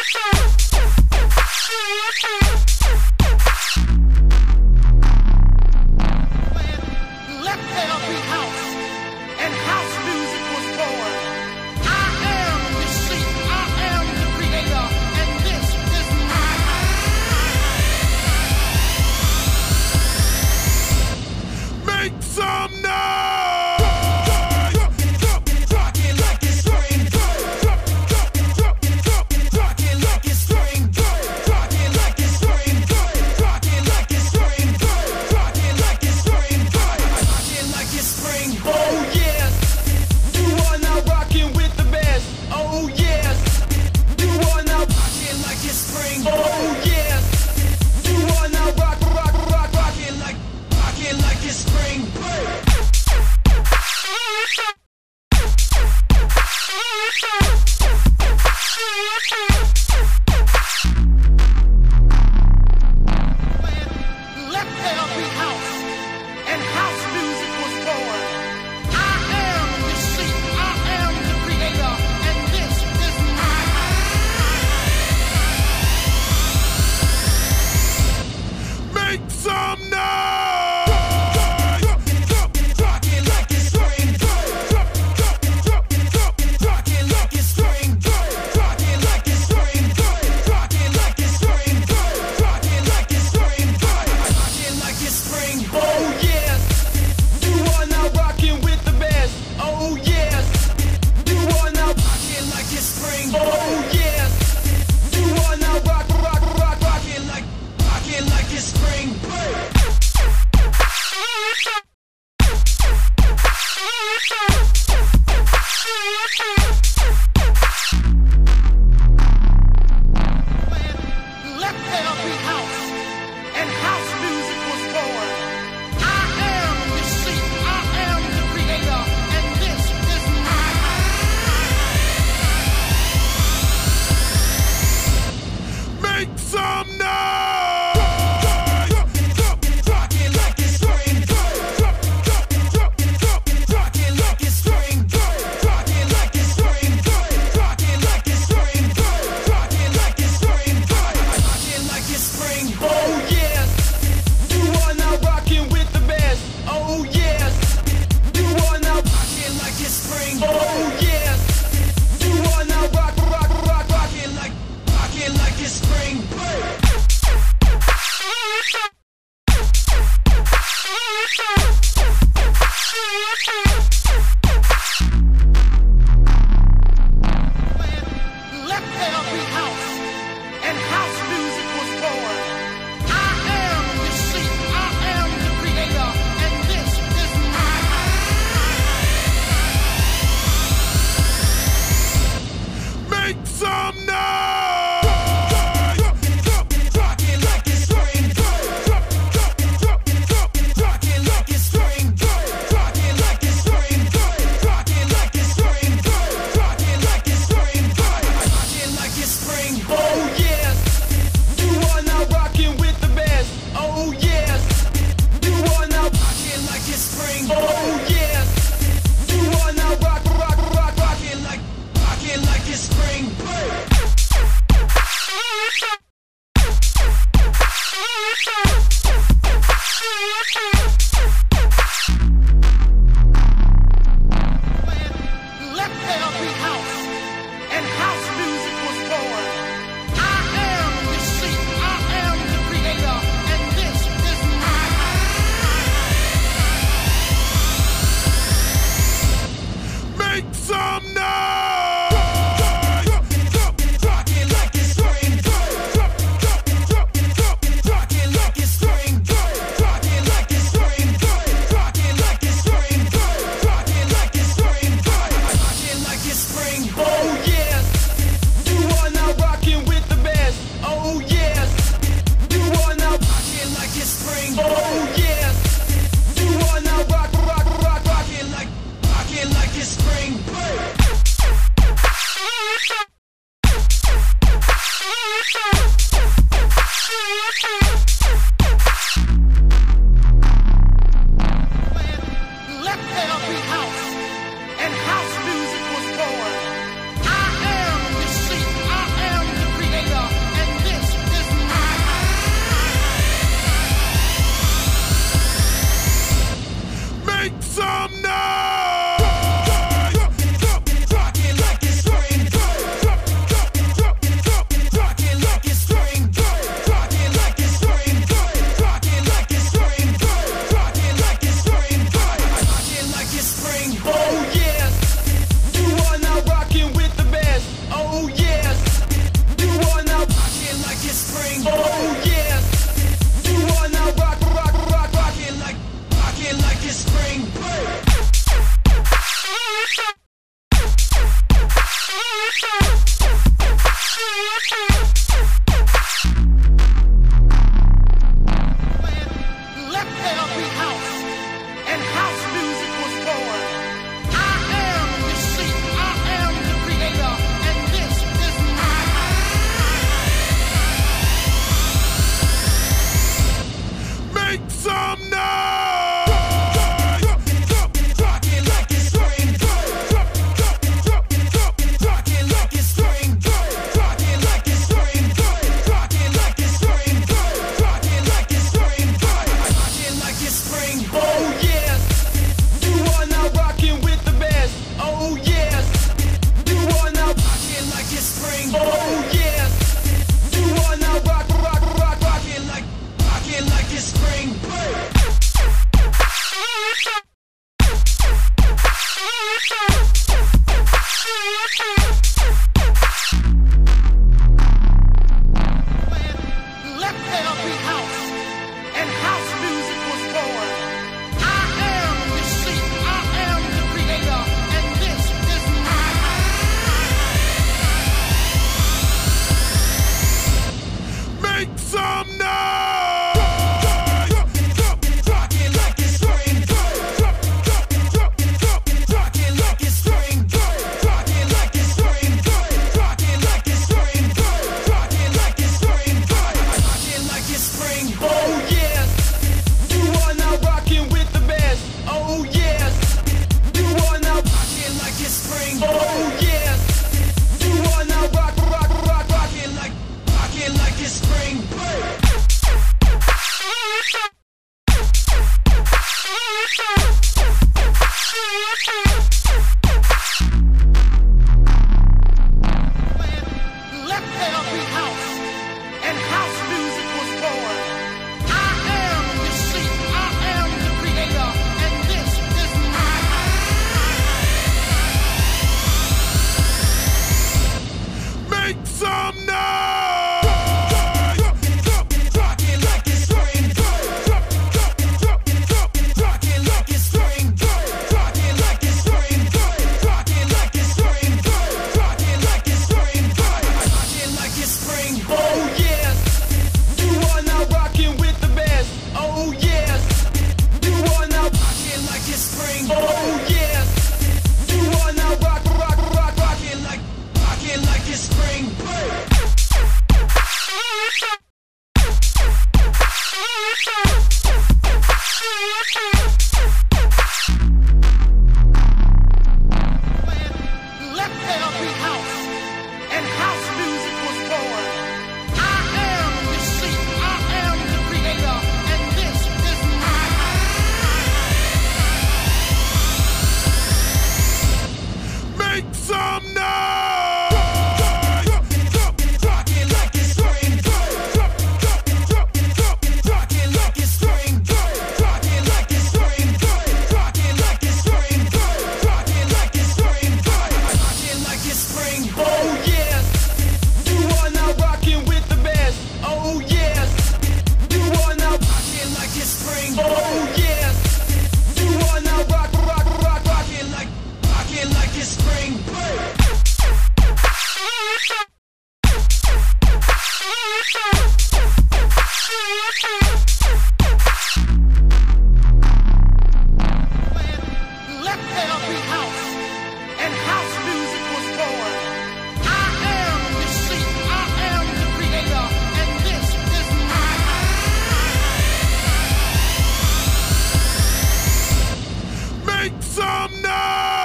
Let there be house, and house music was born. I am the seed, I am the creator, and this is my house. Make some noise! Rockin' like it's spring. Rockin' like it's spring. Rockin' like it's spring. Rockin' like it's spring. Rockin' like it's spring. Rockin' like it's spring. Oh yes, you are now rocking with the best. Oh yes, you are now. Rockin' like it's spring. Oh yes, you are now Rockin' like it's spring. Let there be house, and house music was born. I am the seed, I am the creator, and this is my house. Make some noise! Rockin' like it's spring. Rockin' like it's spring. Rockin' like it's spring. Rockin' like it's spring. Rockin' like it's spring. Rockin' like it's spring. Oh yes, you are now rocking with the best. Oh yes, you are now. Rockin' like it's spring. Oh yes, you are now Rockin' like it's spring. Let there be house, and house music was born. I am the seed, I am the creator, and this is my house. Make some noise! Rockin' like it's spring. Rockin' like it's spring. Rockin' like it's spring. Rockin' like it's spring. Rockin' like it's spring. Rockin' like it's spring. Oh yes, you are now rocking with the best. Oh yes, you are now. Rockin' like it's spring. Oh yes, you are now Rockin' like it's spring. Let there be house, and house music was born. I am the seed, I am the creator, and this is my house. Make some noise! Rockin' like it's spring. Rockin' like it's spring. Rockin' like it's spring. Rockin' like it's spring. Rockin' like it's spring. Rockin' like it's spring. Oh yes, you are now rocking with the best. Oh yes, you are now. Rockin' like it's spring. Oh yes, you are now Rockin' like it's spring. Let there be house, and house music was born. I am the seed, I am the creator, and this is my house. Make some noise! Rockin' like it's spring. Rockin' like it's spring. Rockin' like it's spring. Rockin' like it's spring. Rockin' like it's spring. Rockin' like it's spring. Oh yes, you are now rocking with the best. Oh yes, you are now. Rockin' like it's spring. Oh yes, you are now Rockin' like it's spring. Let there be house, and house music was born. I am the seed, I am the creator. Let there be house, and house music was born. I am the sheep, I am the creator, and this is my house. Make some noise! Rock it like it's spring. Rock it like it's spring. Rock it like it's spring. Rock it like it's spring. Rock it like it's spring. Rock it like it's spring. Oh yes, you are now rocking with the best. Oh yes, you are now. Rock it like it's spring. Oh yes, you are now rock Rock it like it's spring. Let there be house, and house music was born. I am the sheep, I am the creator, and this is my house. Make some noise! Rock it like it's spring. Rock it like it's spring. Rock it like it's spring. Rock it like it's spring. Rock it like it's spring. Rock it like it's spring. Oh yes, you are now rocking with the best. Oh yes, you are now. Rock it like it's spring. Oh yes, you are now rock Rock it like it's spring. Let there be house, and house music was born. I am the sheep, I am the creator, and this is my house. Make some noise! Rock it like it's spring. Rock it like it's spring. Rock it like it's spring. Rock it like it's spring. Rock it like it's spring. Rock it like it's spring. Oh yes, you are now rocking with the best. Oh yes, you are now. Rock it like it's spring. Oh yes, you are now rock Rock it like it's spring. Let there be house, and house music was born. I am the sheep, I am the creator, and this is my house. Make some noise! Rock it like it's spring. Rock it like it's spring. Rock it like it's spring. Rock it like it's spring. Rock it like it's spring. Rock it like it's spring. Oh yes, you are now rocking with the best. Oh yes, you are now. Rock it like it's spring. Oh yes, you are now rock Rock it like it's spring. Let there be house, and house music was born. I am the sheep, I am the creator, and this is my house. Make some noise!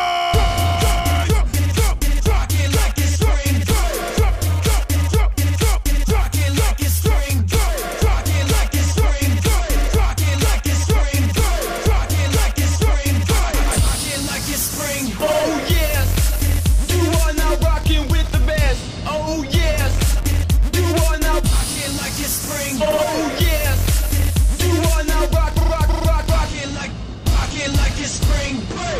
Rock it like it's spring. Rock it like it's spring. Rock it like it's spring. Rock it like it's spring. Rock it like it's spring. Rock it like it's spring. Oh yes, you are now rocking with the best. Oh yes, you are now. Rock it like it's spring. Oh yes, you are now rock Rock it like it's spring.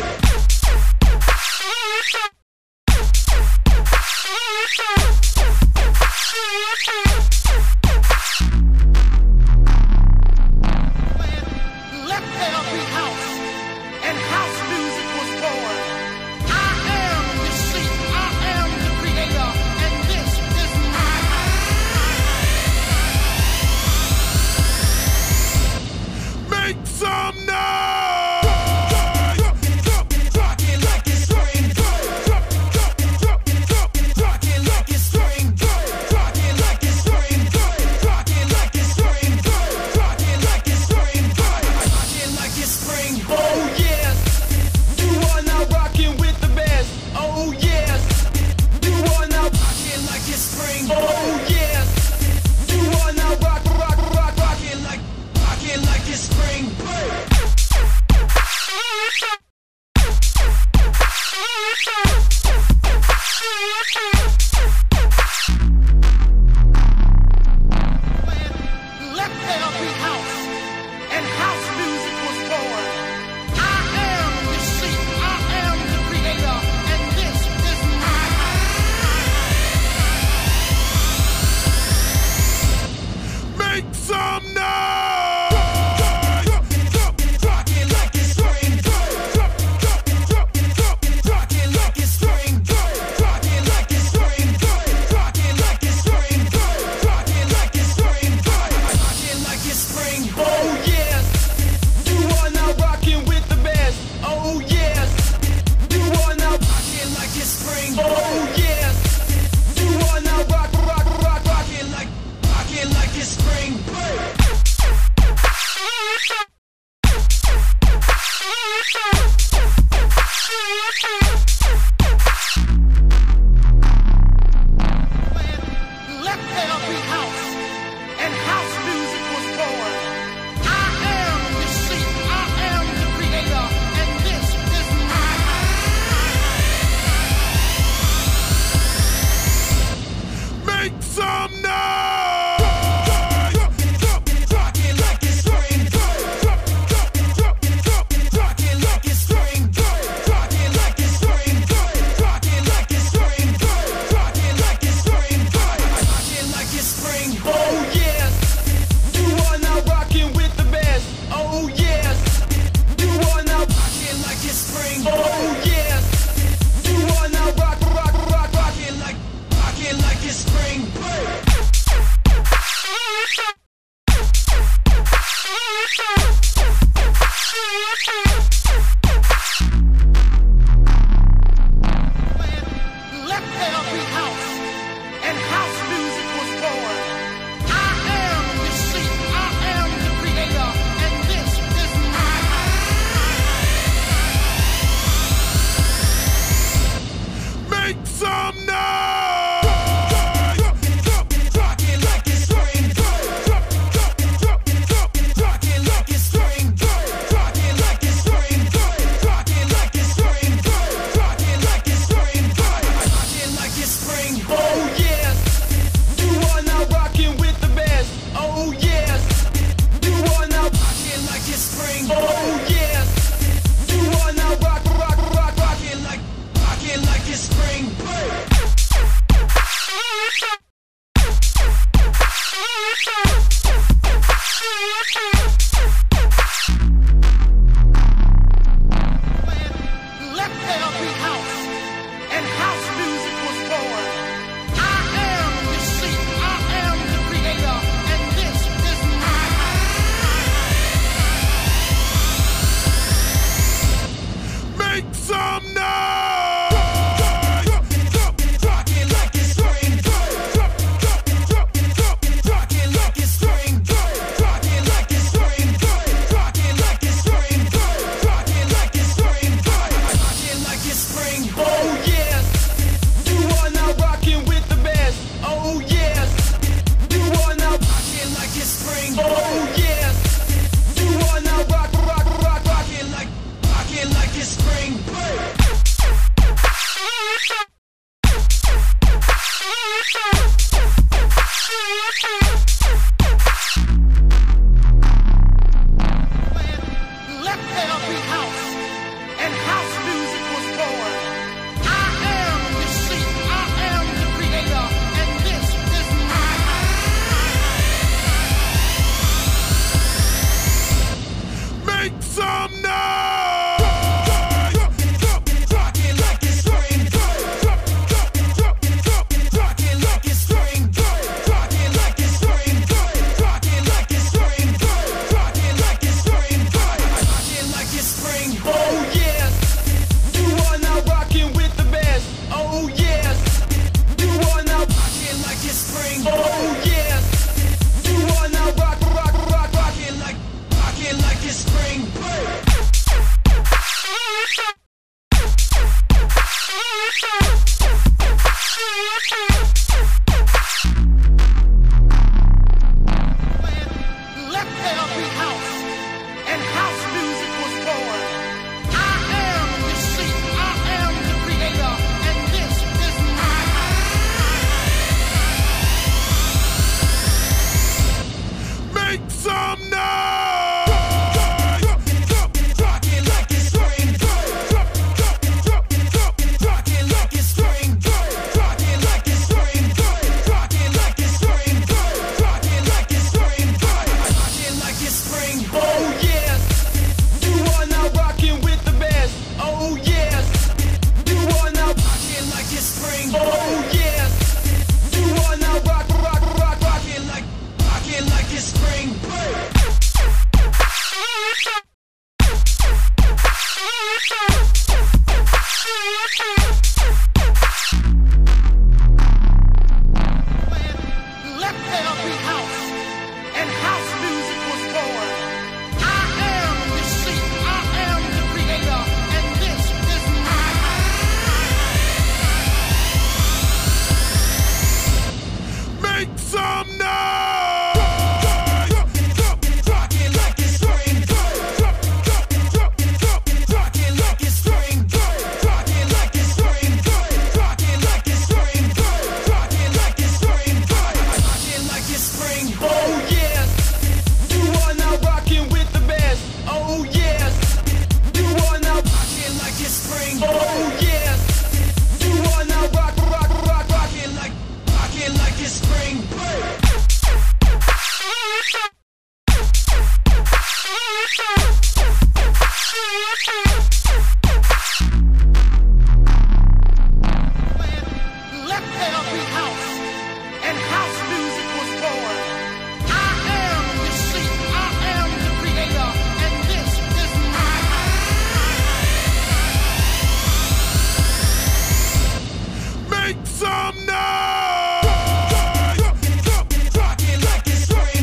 Let there be house, and house music was born. I am the sheep, I am the creator. Let there be house, and house music was born. I am the sheep, I am the creator, and this is my house. Make some noise! Rockin' like it's spring. Rockin' like it's spring. Rockin' like it's spring. Rockin' like it's spring. Rockin' like it's spring. Rockin' like it's spring. Oh yes, you are now rocking with the best. Oh yes, you are now. Rockin' like it's spring. Oh yes, you are now rocking Rockin' like it's spring. Let there be house, and house music was born. I am the sheep, I am the creator, and this is my house. Make some noise! Rockin' like it's spring. Rockin' like it's spring. Rockin' like it's spring. Rockin' like it's spring. Rockin' like it's spring. Rockin' like it's spring. Oh yes, you are now rocking with the best. Oh yes, you are now. Rockin' like it's spring. Oh yes, you are now rocking Rockin' like it's spring. Let there be house, and house music was born. I am the sheep, I am the creator, and this is my house. Make some noise! Rockin' like it's spring. Rockin' like it's spring. Rockin' like it's spring. Rockin' like it's spring. Rockin' like it's spring. Rockin' like it's spring. Oh yes, you are now rocking with the best. Oh yes, you are now. Rockin' like it's spring. Oh yes, you are now rocking Rockin' like it's spring. Let there be house, and house music was born. I am the sheep, I am the creator, and this is my house. Make some noise! Rockin' like it's spring. Rockin' like it's spring. Rockin' like it's spring. Rockin' like it's spring. Rockin' like it's spring. Rockin' like it's spring. Oh yes, you are now rocking with the best. Oh yes, you are now. Rockin' like it's spring. Oh yes, you are now rocking Rockin' like it's spring. Let there be house, and house music was born. I am the sheep, I am the creator, and this is my house. Make some noise! Rockin' like it's spring. Rockin' like it's spring. Rockin' like it's let there be house, and house music was born. I am the seed, I am the creator, and this is my house. Make some noise! Rockin' like it's spring.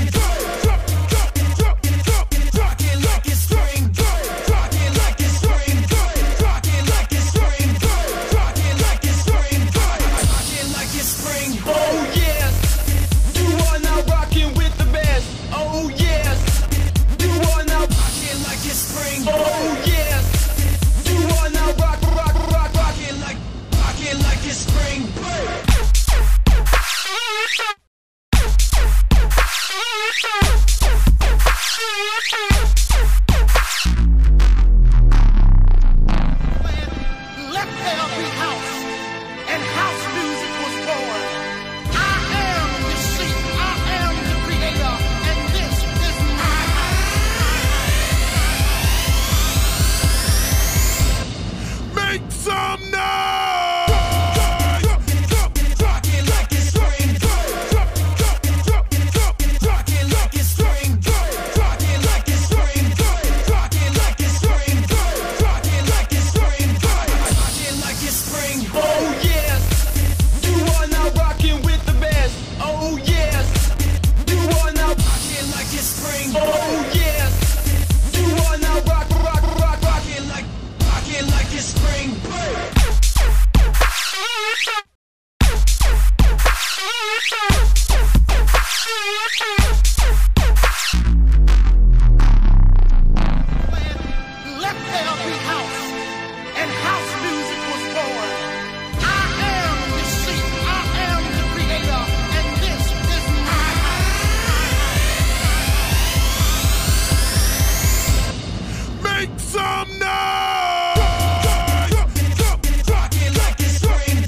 Rockin' like it's spring. Rockin' like it's spring. Rockin' like it's spring. Rockin' like it's spring. Rockin' like it's spring. Oh yes, you are now rocking with the best. Oh yes, you are now. Rockin' like it's spring. Oh yes, you are now rocking Rockin' like it's spring. Let there be house, and house music was born. I am the seed, I am the creator, and this is my house. Make some noise! Rockin' like it's spring. Rockin' like it's spring. Rockin' like it's spring. Rockin' like it's spring. Rockin' like it's spring. Rockin' like it's spring. Oh yes, you are now rocking with the best. Oh yes, you are now. Rockin' like it's spring. Oh yes, you are now rocking Rockin' like it's spring. Let there be house, and house music was born. I am the seed, I am the creator, and this is my house. Make some noise! Rockin' like it's spring.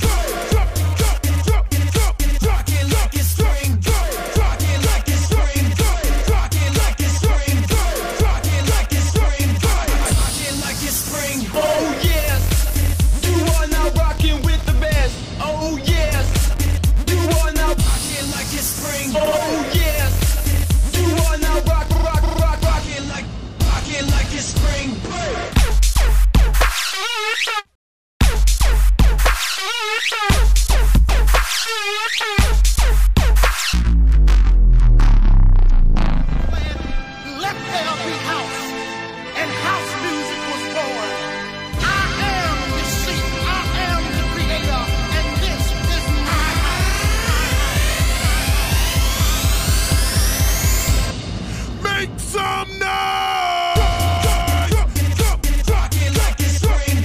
Rockin' like it's spring. Rockin' like it's spring. Rockin' like it's spring. Rockin' like it's spring. Rockin' like it's spring. Oh yes, you are now rocking with the best. Oh yes, you are now. Rockin' like it's spring. Oh yes, you are now rocking Rockin' like it's spring. Let there be house, and house music was born. I am the seed, I am the creator, and this is my house. Make some noise! Rockin' like it's spring.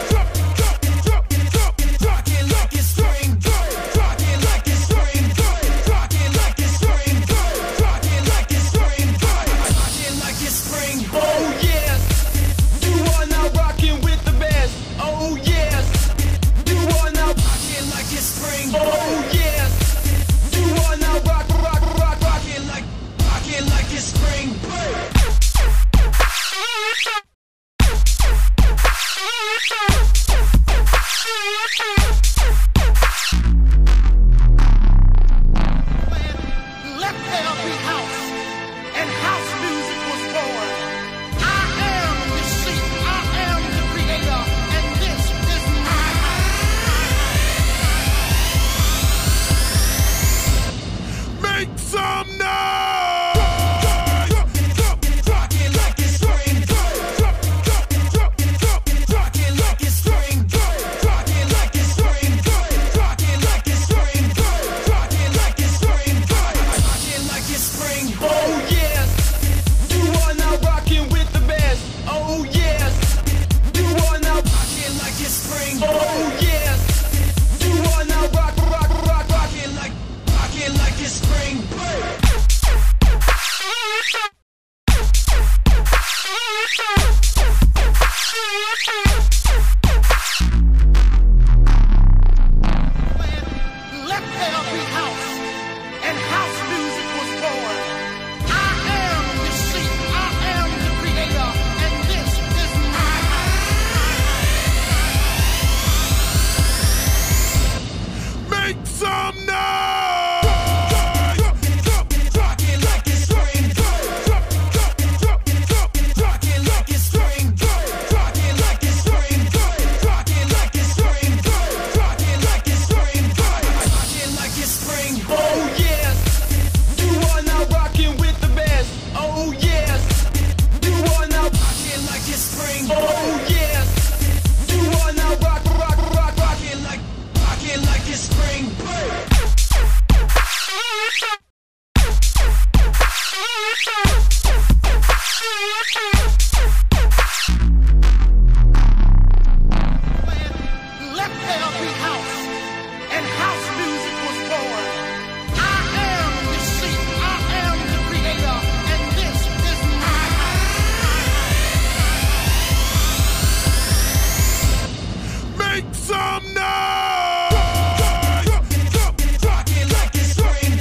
Rockin' like it's spring. Rockin' like it's spring. Rockin' like it's spring. Rockin' like it's spring. Rockin' like it's spring. Oh yes, you are now rocking with the best. Oh yes, you are now. Rockin' like it's spring. Oh yes, you are now rocking Rockin' like it's spring. Let there be house, and house music was born. I am the seed, I am the creator, and this is my house. Make some noise! Rockin' like it's spring. Rockin' like it's spring. Rockin' like it's spring. Rockin' like it's spring. Rockin' like it's spring. Rockin' like it's spring. Oh yes, you are now rocking with the best. Oh yes, you are now. Rockin' like it's spring. Oh yes, you are now rocking Rockin' like it's spring. Let there be house, and house music was born. I am the seed, I am the creator, and this is my house. Make some noise! Rockin' like it's spring. Rockin' like it's spring. Rockin' like it's spring. Rockin' like it's spring. Rockin' like it's spring. Rockin' like it's spring. Oh yes, you are now rocking with the best. Oh yes, you are now. Rockin' like it's spring. Oh yes, you are now rocking like it's spring. Let there be house, and house music was born. I am the sheep, I am the creator, and this is my house. Make some noise! Rockin' like it's spring.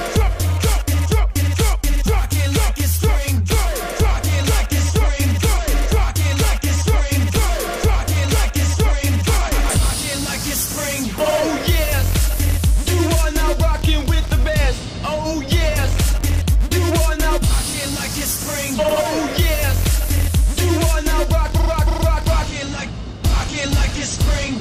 Rockin' like it's spring. Rockin' like it's spring. Rockin' like it's spring. Rockin' like it's spring. Rockin' like it's spring. Oh yes, you are now rocking with the best. Oh yes, you are now. Rockin' like it's spring. Oh yes, you are now rocking Rockin' like it's spring.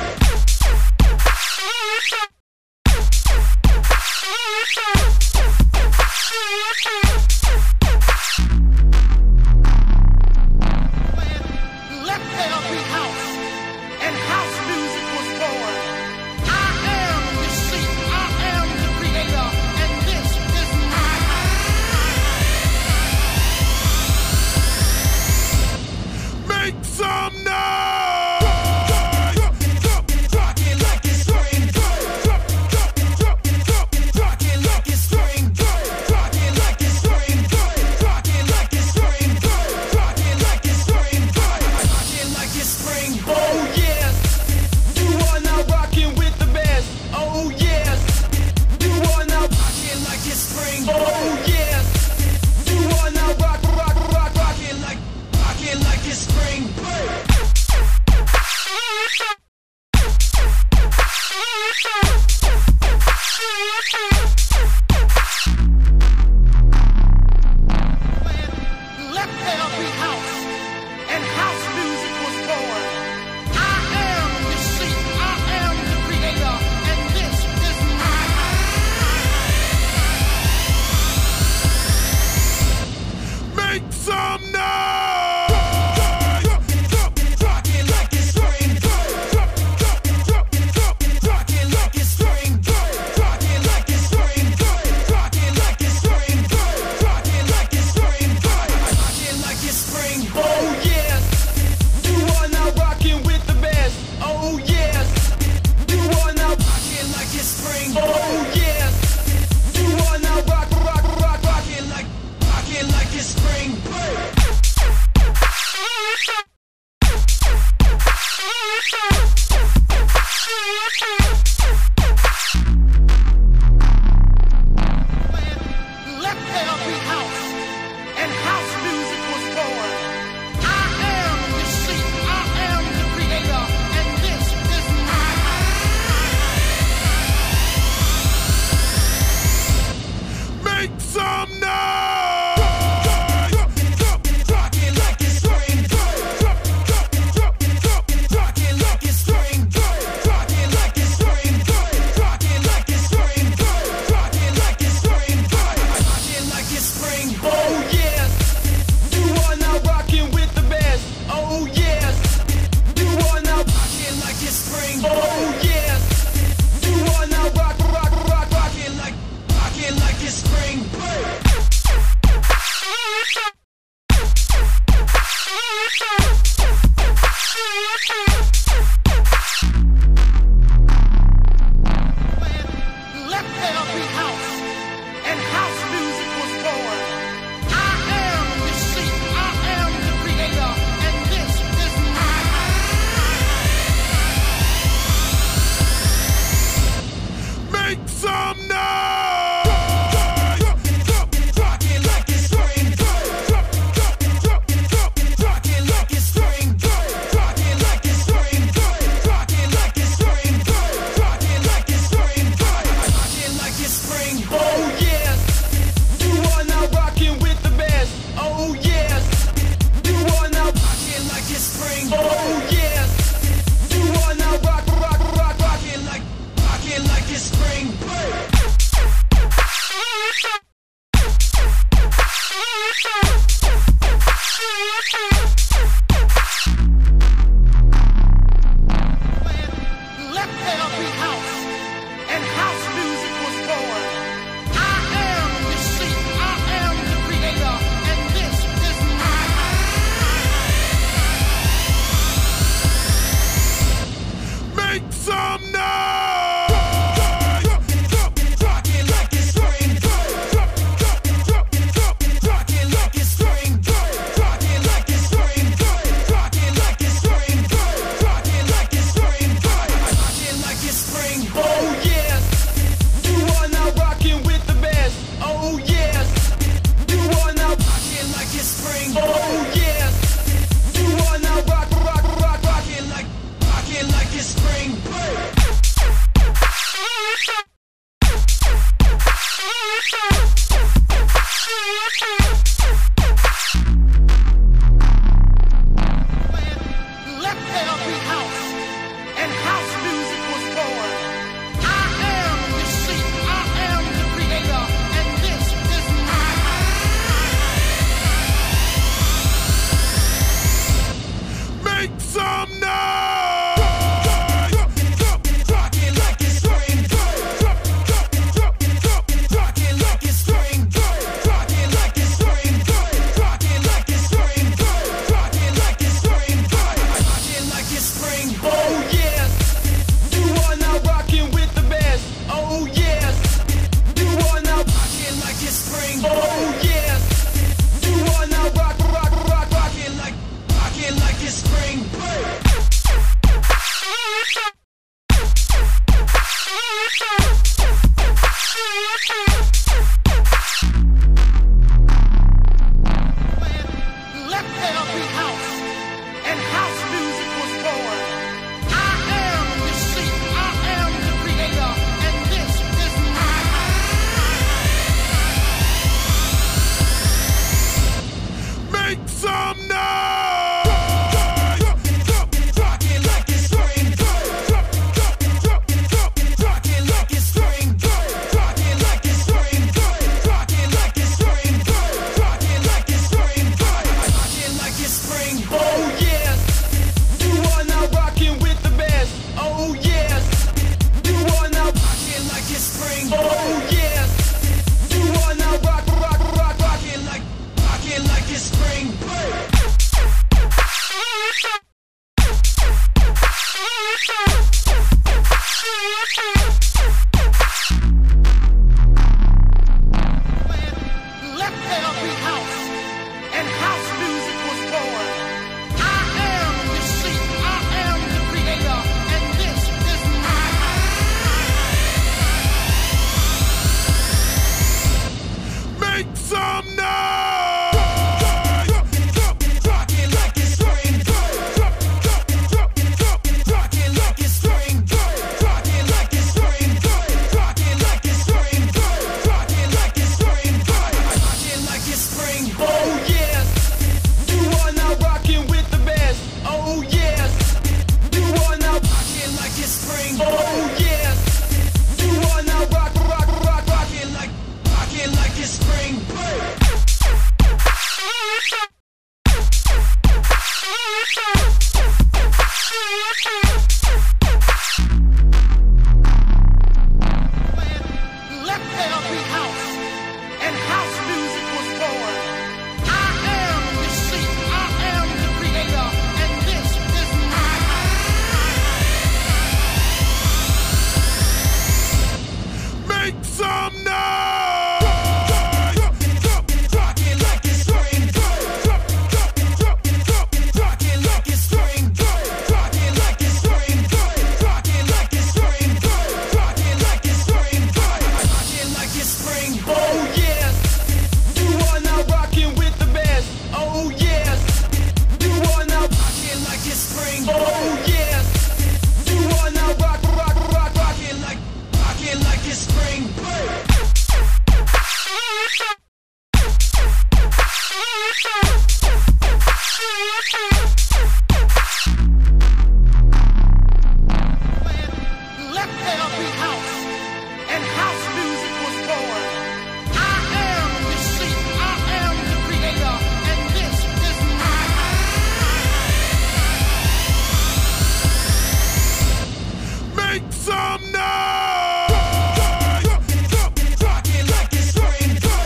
Let there be house, and house music was born. I am the sheep, I am the creator, and this is my house. Make some noise! Rockin' like it's spring. Rockin' like it's spring. Rockin' like it's spring. Rockin' like it's spring. Rockin' like it's spring. Rockin' like it's spring. Oh yes, you are now rocking with the best. Oh yes, you are now. Rockin' like it's spring. Oh yes, you are now rocking Rockin' like it's spring. Let there be house, and house music was born. I am the sheep, I am the creator, and this is my house. Make some noise! Rockin' like it's spring. Rockin' like it's spring. Rockin' like it's spring. Rockin' like it's spring. Rockin' like it's spring. Rockin' like it's spring. Oh yes, you are now rocking with the best. Oh yes, you are now. Rockin' like it's spring. Oh yes, you are now rocking Rockin' like it's spring. Let there be house, and house music was born. I am the sheep, I am the creator, and this is my house. Make some noise! Rockin' like it's spring. Rockin' like it's spring. Rockin' like it's spring. Rockin' like it's spring. Rockin' like it's spring. Rockin' like it's spring. Oh yes, you are now rocking with the best. Oh yes, you are now. Rockin' like it's spring. Oh yes, you are now rocking Rockin' like it's spring. Let there be house, and house music was born. I am the sheep, I am the creator, and this is my house. Make some noise! Rockin' like it's spring. Rockin' like it's spring. Rockin' like it's spring. Rockin' like it's spring. Rockin' like it's spring. Let there be house, and house music was born. I am the sheep, I am the creator, and this is my house. Make some noise! Rockin' like it's spring. Rockin' like it's spring. Rockin' like it's spring. Rockin' like it's spring. Rockin' like it's spring. Rockin' like it's spring. Oh yes, you are now rocking with the best. Oh yes, you are now. Rockin' like it's spring. Oh yes, you are now Rockin' like it's spring. Let there be house, and house music was born. I am the sheep, I am the creator, and this is my house. Make some noise! Rockin' like it's spring. Rockin' like it's spring. Rockin' like it's spring. Rockin' like it's spring. Rockin' like it's spring. Rockin' like it's spring. Oh yes, you are now rocking with the best. Oh yes, you are now. Rockin' like it's spring. Oh yes, you are now Rockin' like it's spring. Let there be house, and house music was born. I am the sheep, I am the creator, and this is my house. Make some noise! Rockin' like it's spring. Rockin' like it's spring. Rockin' like it's spring. Rockin' like it's spring. Rockin' like it's spring. Rockin' like it's spring. Oh yes, you are now rocking with the best. Oh yes, you are now. Rockin' like it's spring. Oh yes, you are now Rockin' like it's spring. Let there be house, and house music was born. I am the sheep, I am the creator, and this is my house. Make some noise! Rockin' like it's spring. Rockin' like it's spring. Rockin' like it's spring. Rockin' like it's spring. Rockin' like it's spring. Rockin' like it's spring. Oh yes, you are now rocking with the best. Oh yes, you are now. Rockin' like it's spring. Oh yes, you are now Rockin' like it's spring. Let there be house, and house music was born. I am the sheep, I am the creator, and this is my house. Make some noise! Rockin' like it's spring.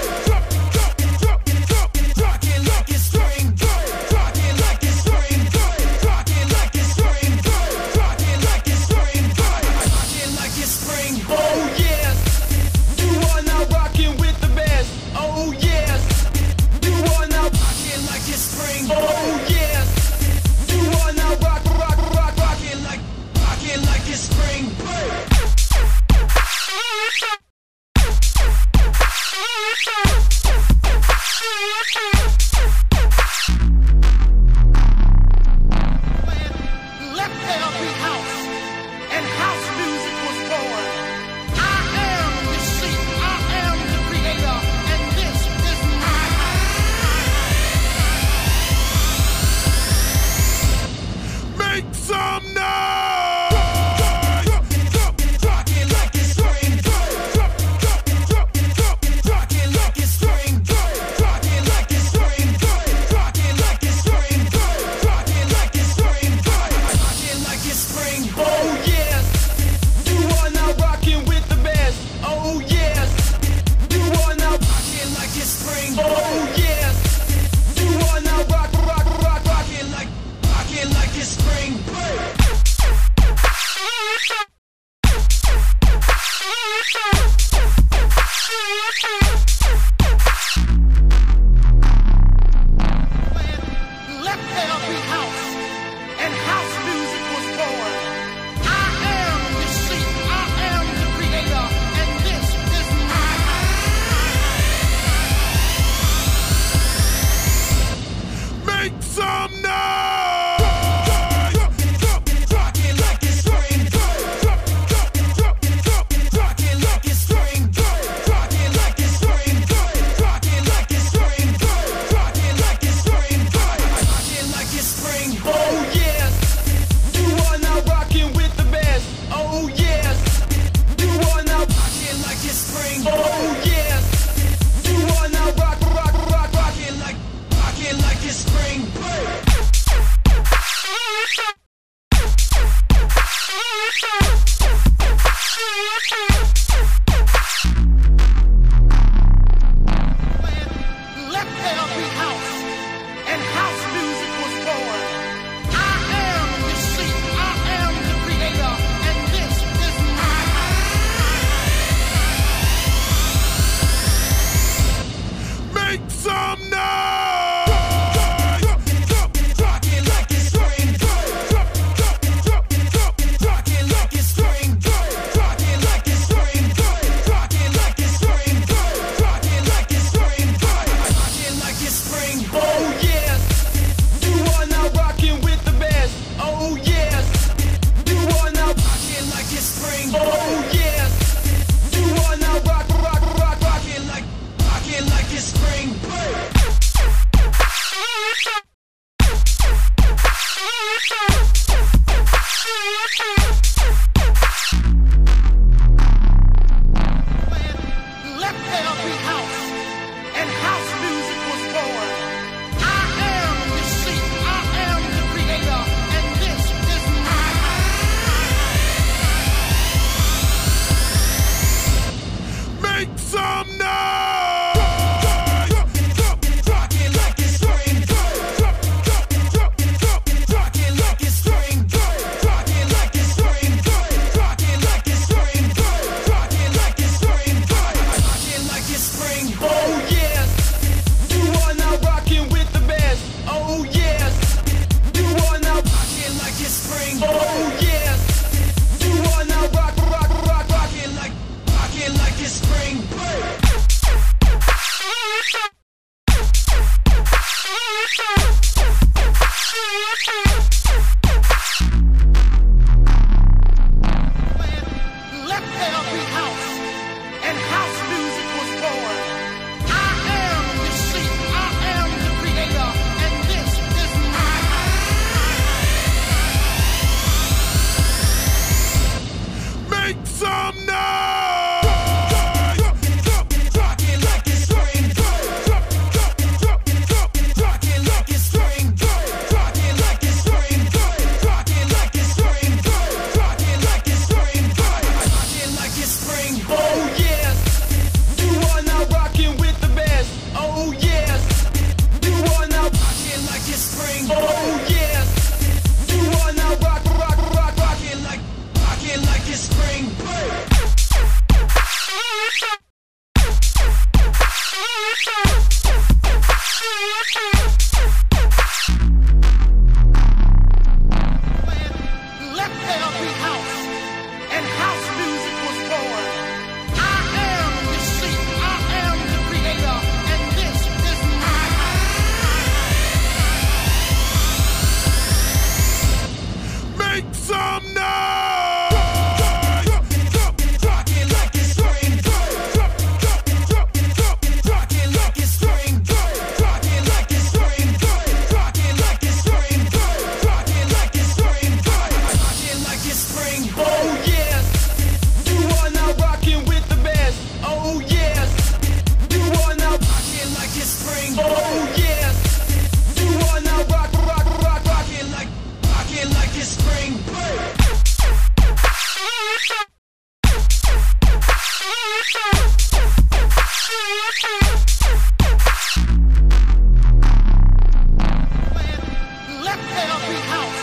Rockin' like it's spring. Rockin' like it's spring. Rockin' like it's spring. Rockin' like it's spring. Rockin' like it's spring. Oh yes, you are now rocking with the best. Oh yes, you are now. Rockin' like it's spring. Oh yes, you are now Rockin' like it's spring. Let there be house, and house music was born. I am the sheep, I am the Let there be house, and house music was born. I am the seed, I am the creator, and this is my house. Make some noise! Rockin' like it's spring. Rockin' like it's spring. Rockin' like it's spring. Rockin' like it's spring. Rockin' like it's spring. Rockin' like it's spring. Oh yes, you are now rocking with the best. Oh yes, you are now. Rockin' like it's spring. Oh yes, you are now rocking Rockin' like it's spring. Let there be house, and house music was born. I am the seed, I am the creator, and this is my house. Make some noise! Rockin' like it's spring. Rockin' like it's spring. Rockin' like it's spring. Rockin' like it's spring. Rockin' like it's spring. Rockin' like it's spring. Oh yes, you are now rocking with the best. Oh yes, you are now. Rockin' like it's spring. Oh yes, you are now rocking Rockin' like it's spring. Let there be house, and house music was born. I am the seed, I am the creator, and this is my house. Make some noise! Rockin' like it's spring. Rockin' like it's spring. Rockin' like it's spring. Rockin' like it's spring. Rockin' like it's spring. Rockin' like it's spring. Oh yes, you are now rocking with the best. Oh yes, you are now. Rockin' like it's spring. Oh yes, you are now rocking Rockin' like it's spring. Let there be house, and house music was born. I am the seed, I am the creator, and this is my house. Make some noise! Rockin' like it's spring. Rockin' like it's spring. Rockin' like it's spring. Rockin' like it's spring. Rockin' like it's spring. Rockin' like it's spring. Oh yes, you are now rocking with the best. Oh yes, you are now. Rockin' like it's spring. Oh yes, you are now rocking Rockin' like it's spring. Let there be house, and house music was born. I am the seed, I am the creator, and this is my house. Make some noise! Rockin' like it's spring. Rockin' like it's spring. Rockin' like it's spring. Rockin' like it's spring. Rockin' like it's spring. Rockin' like it's spring. Oh yes, you are now rocking with the best. Oh yes, you are now. Rockin' like it's spring. Oh yes, you are now rocking Rockin' like it's spring. Let there be house,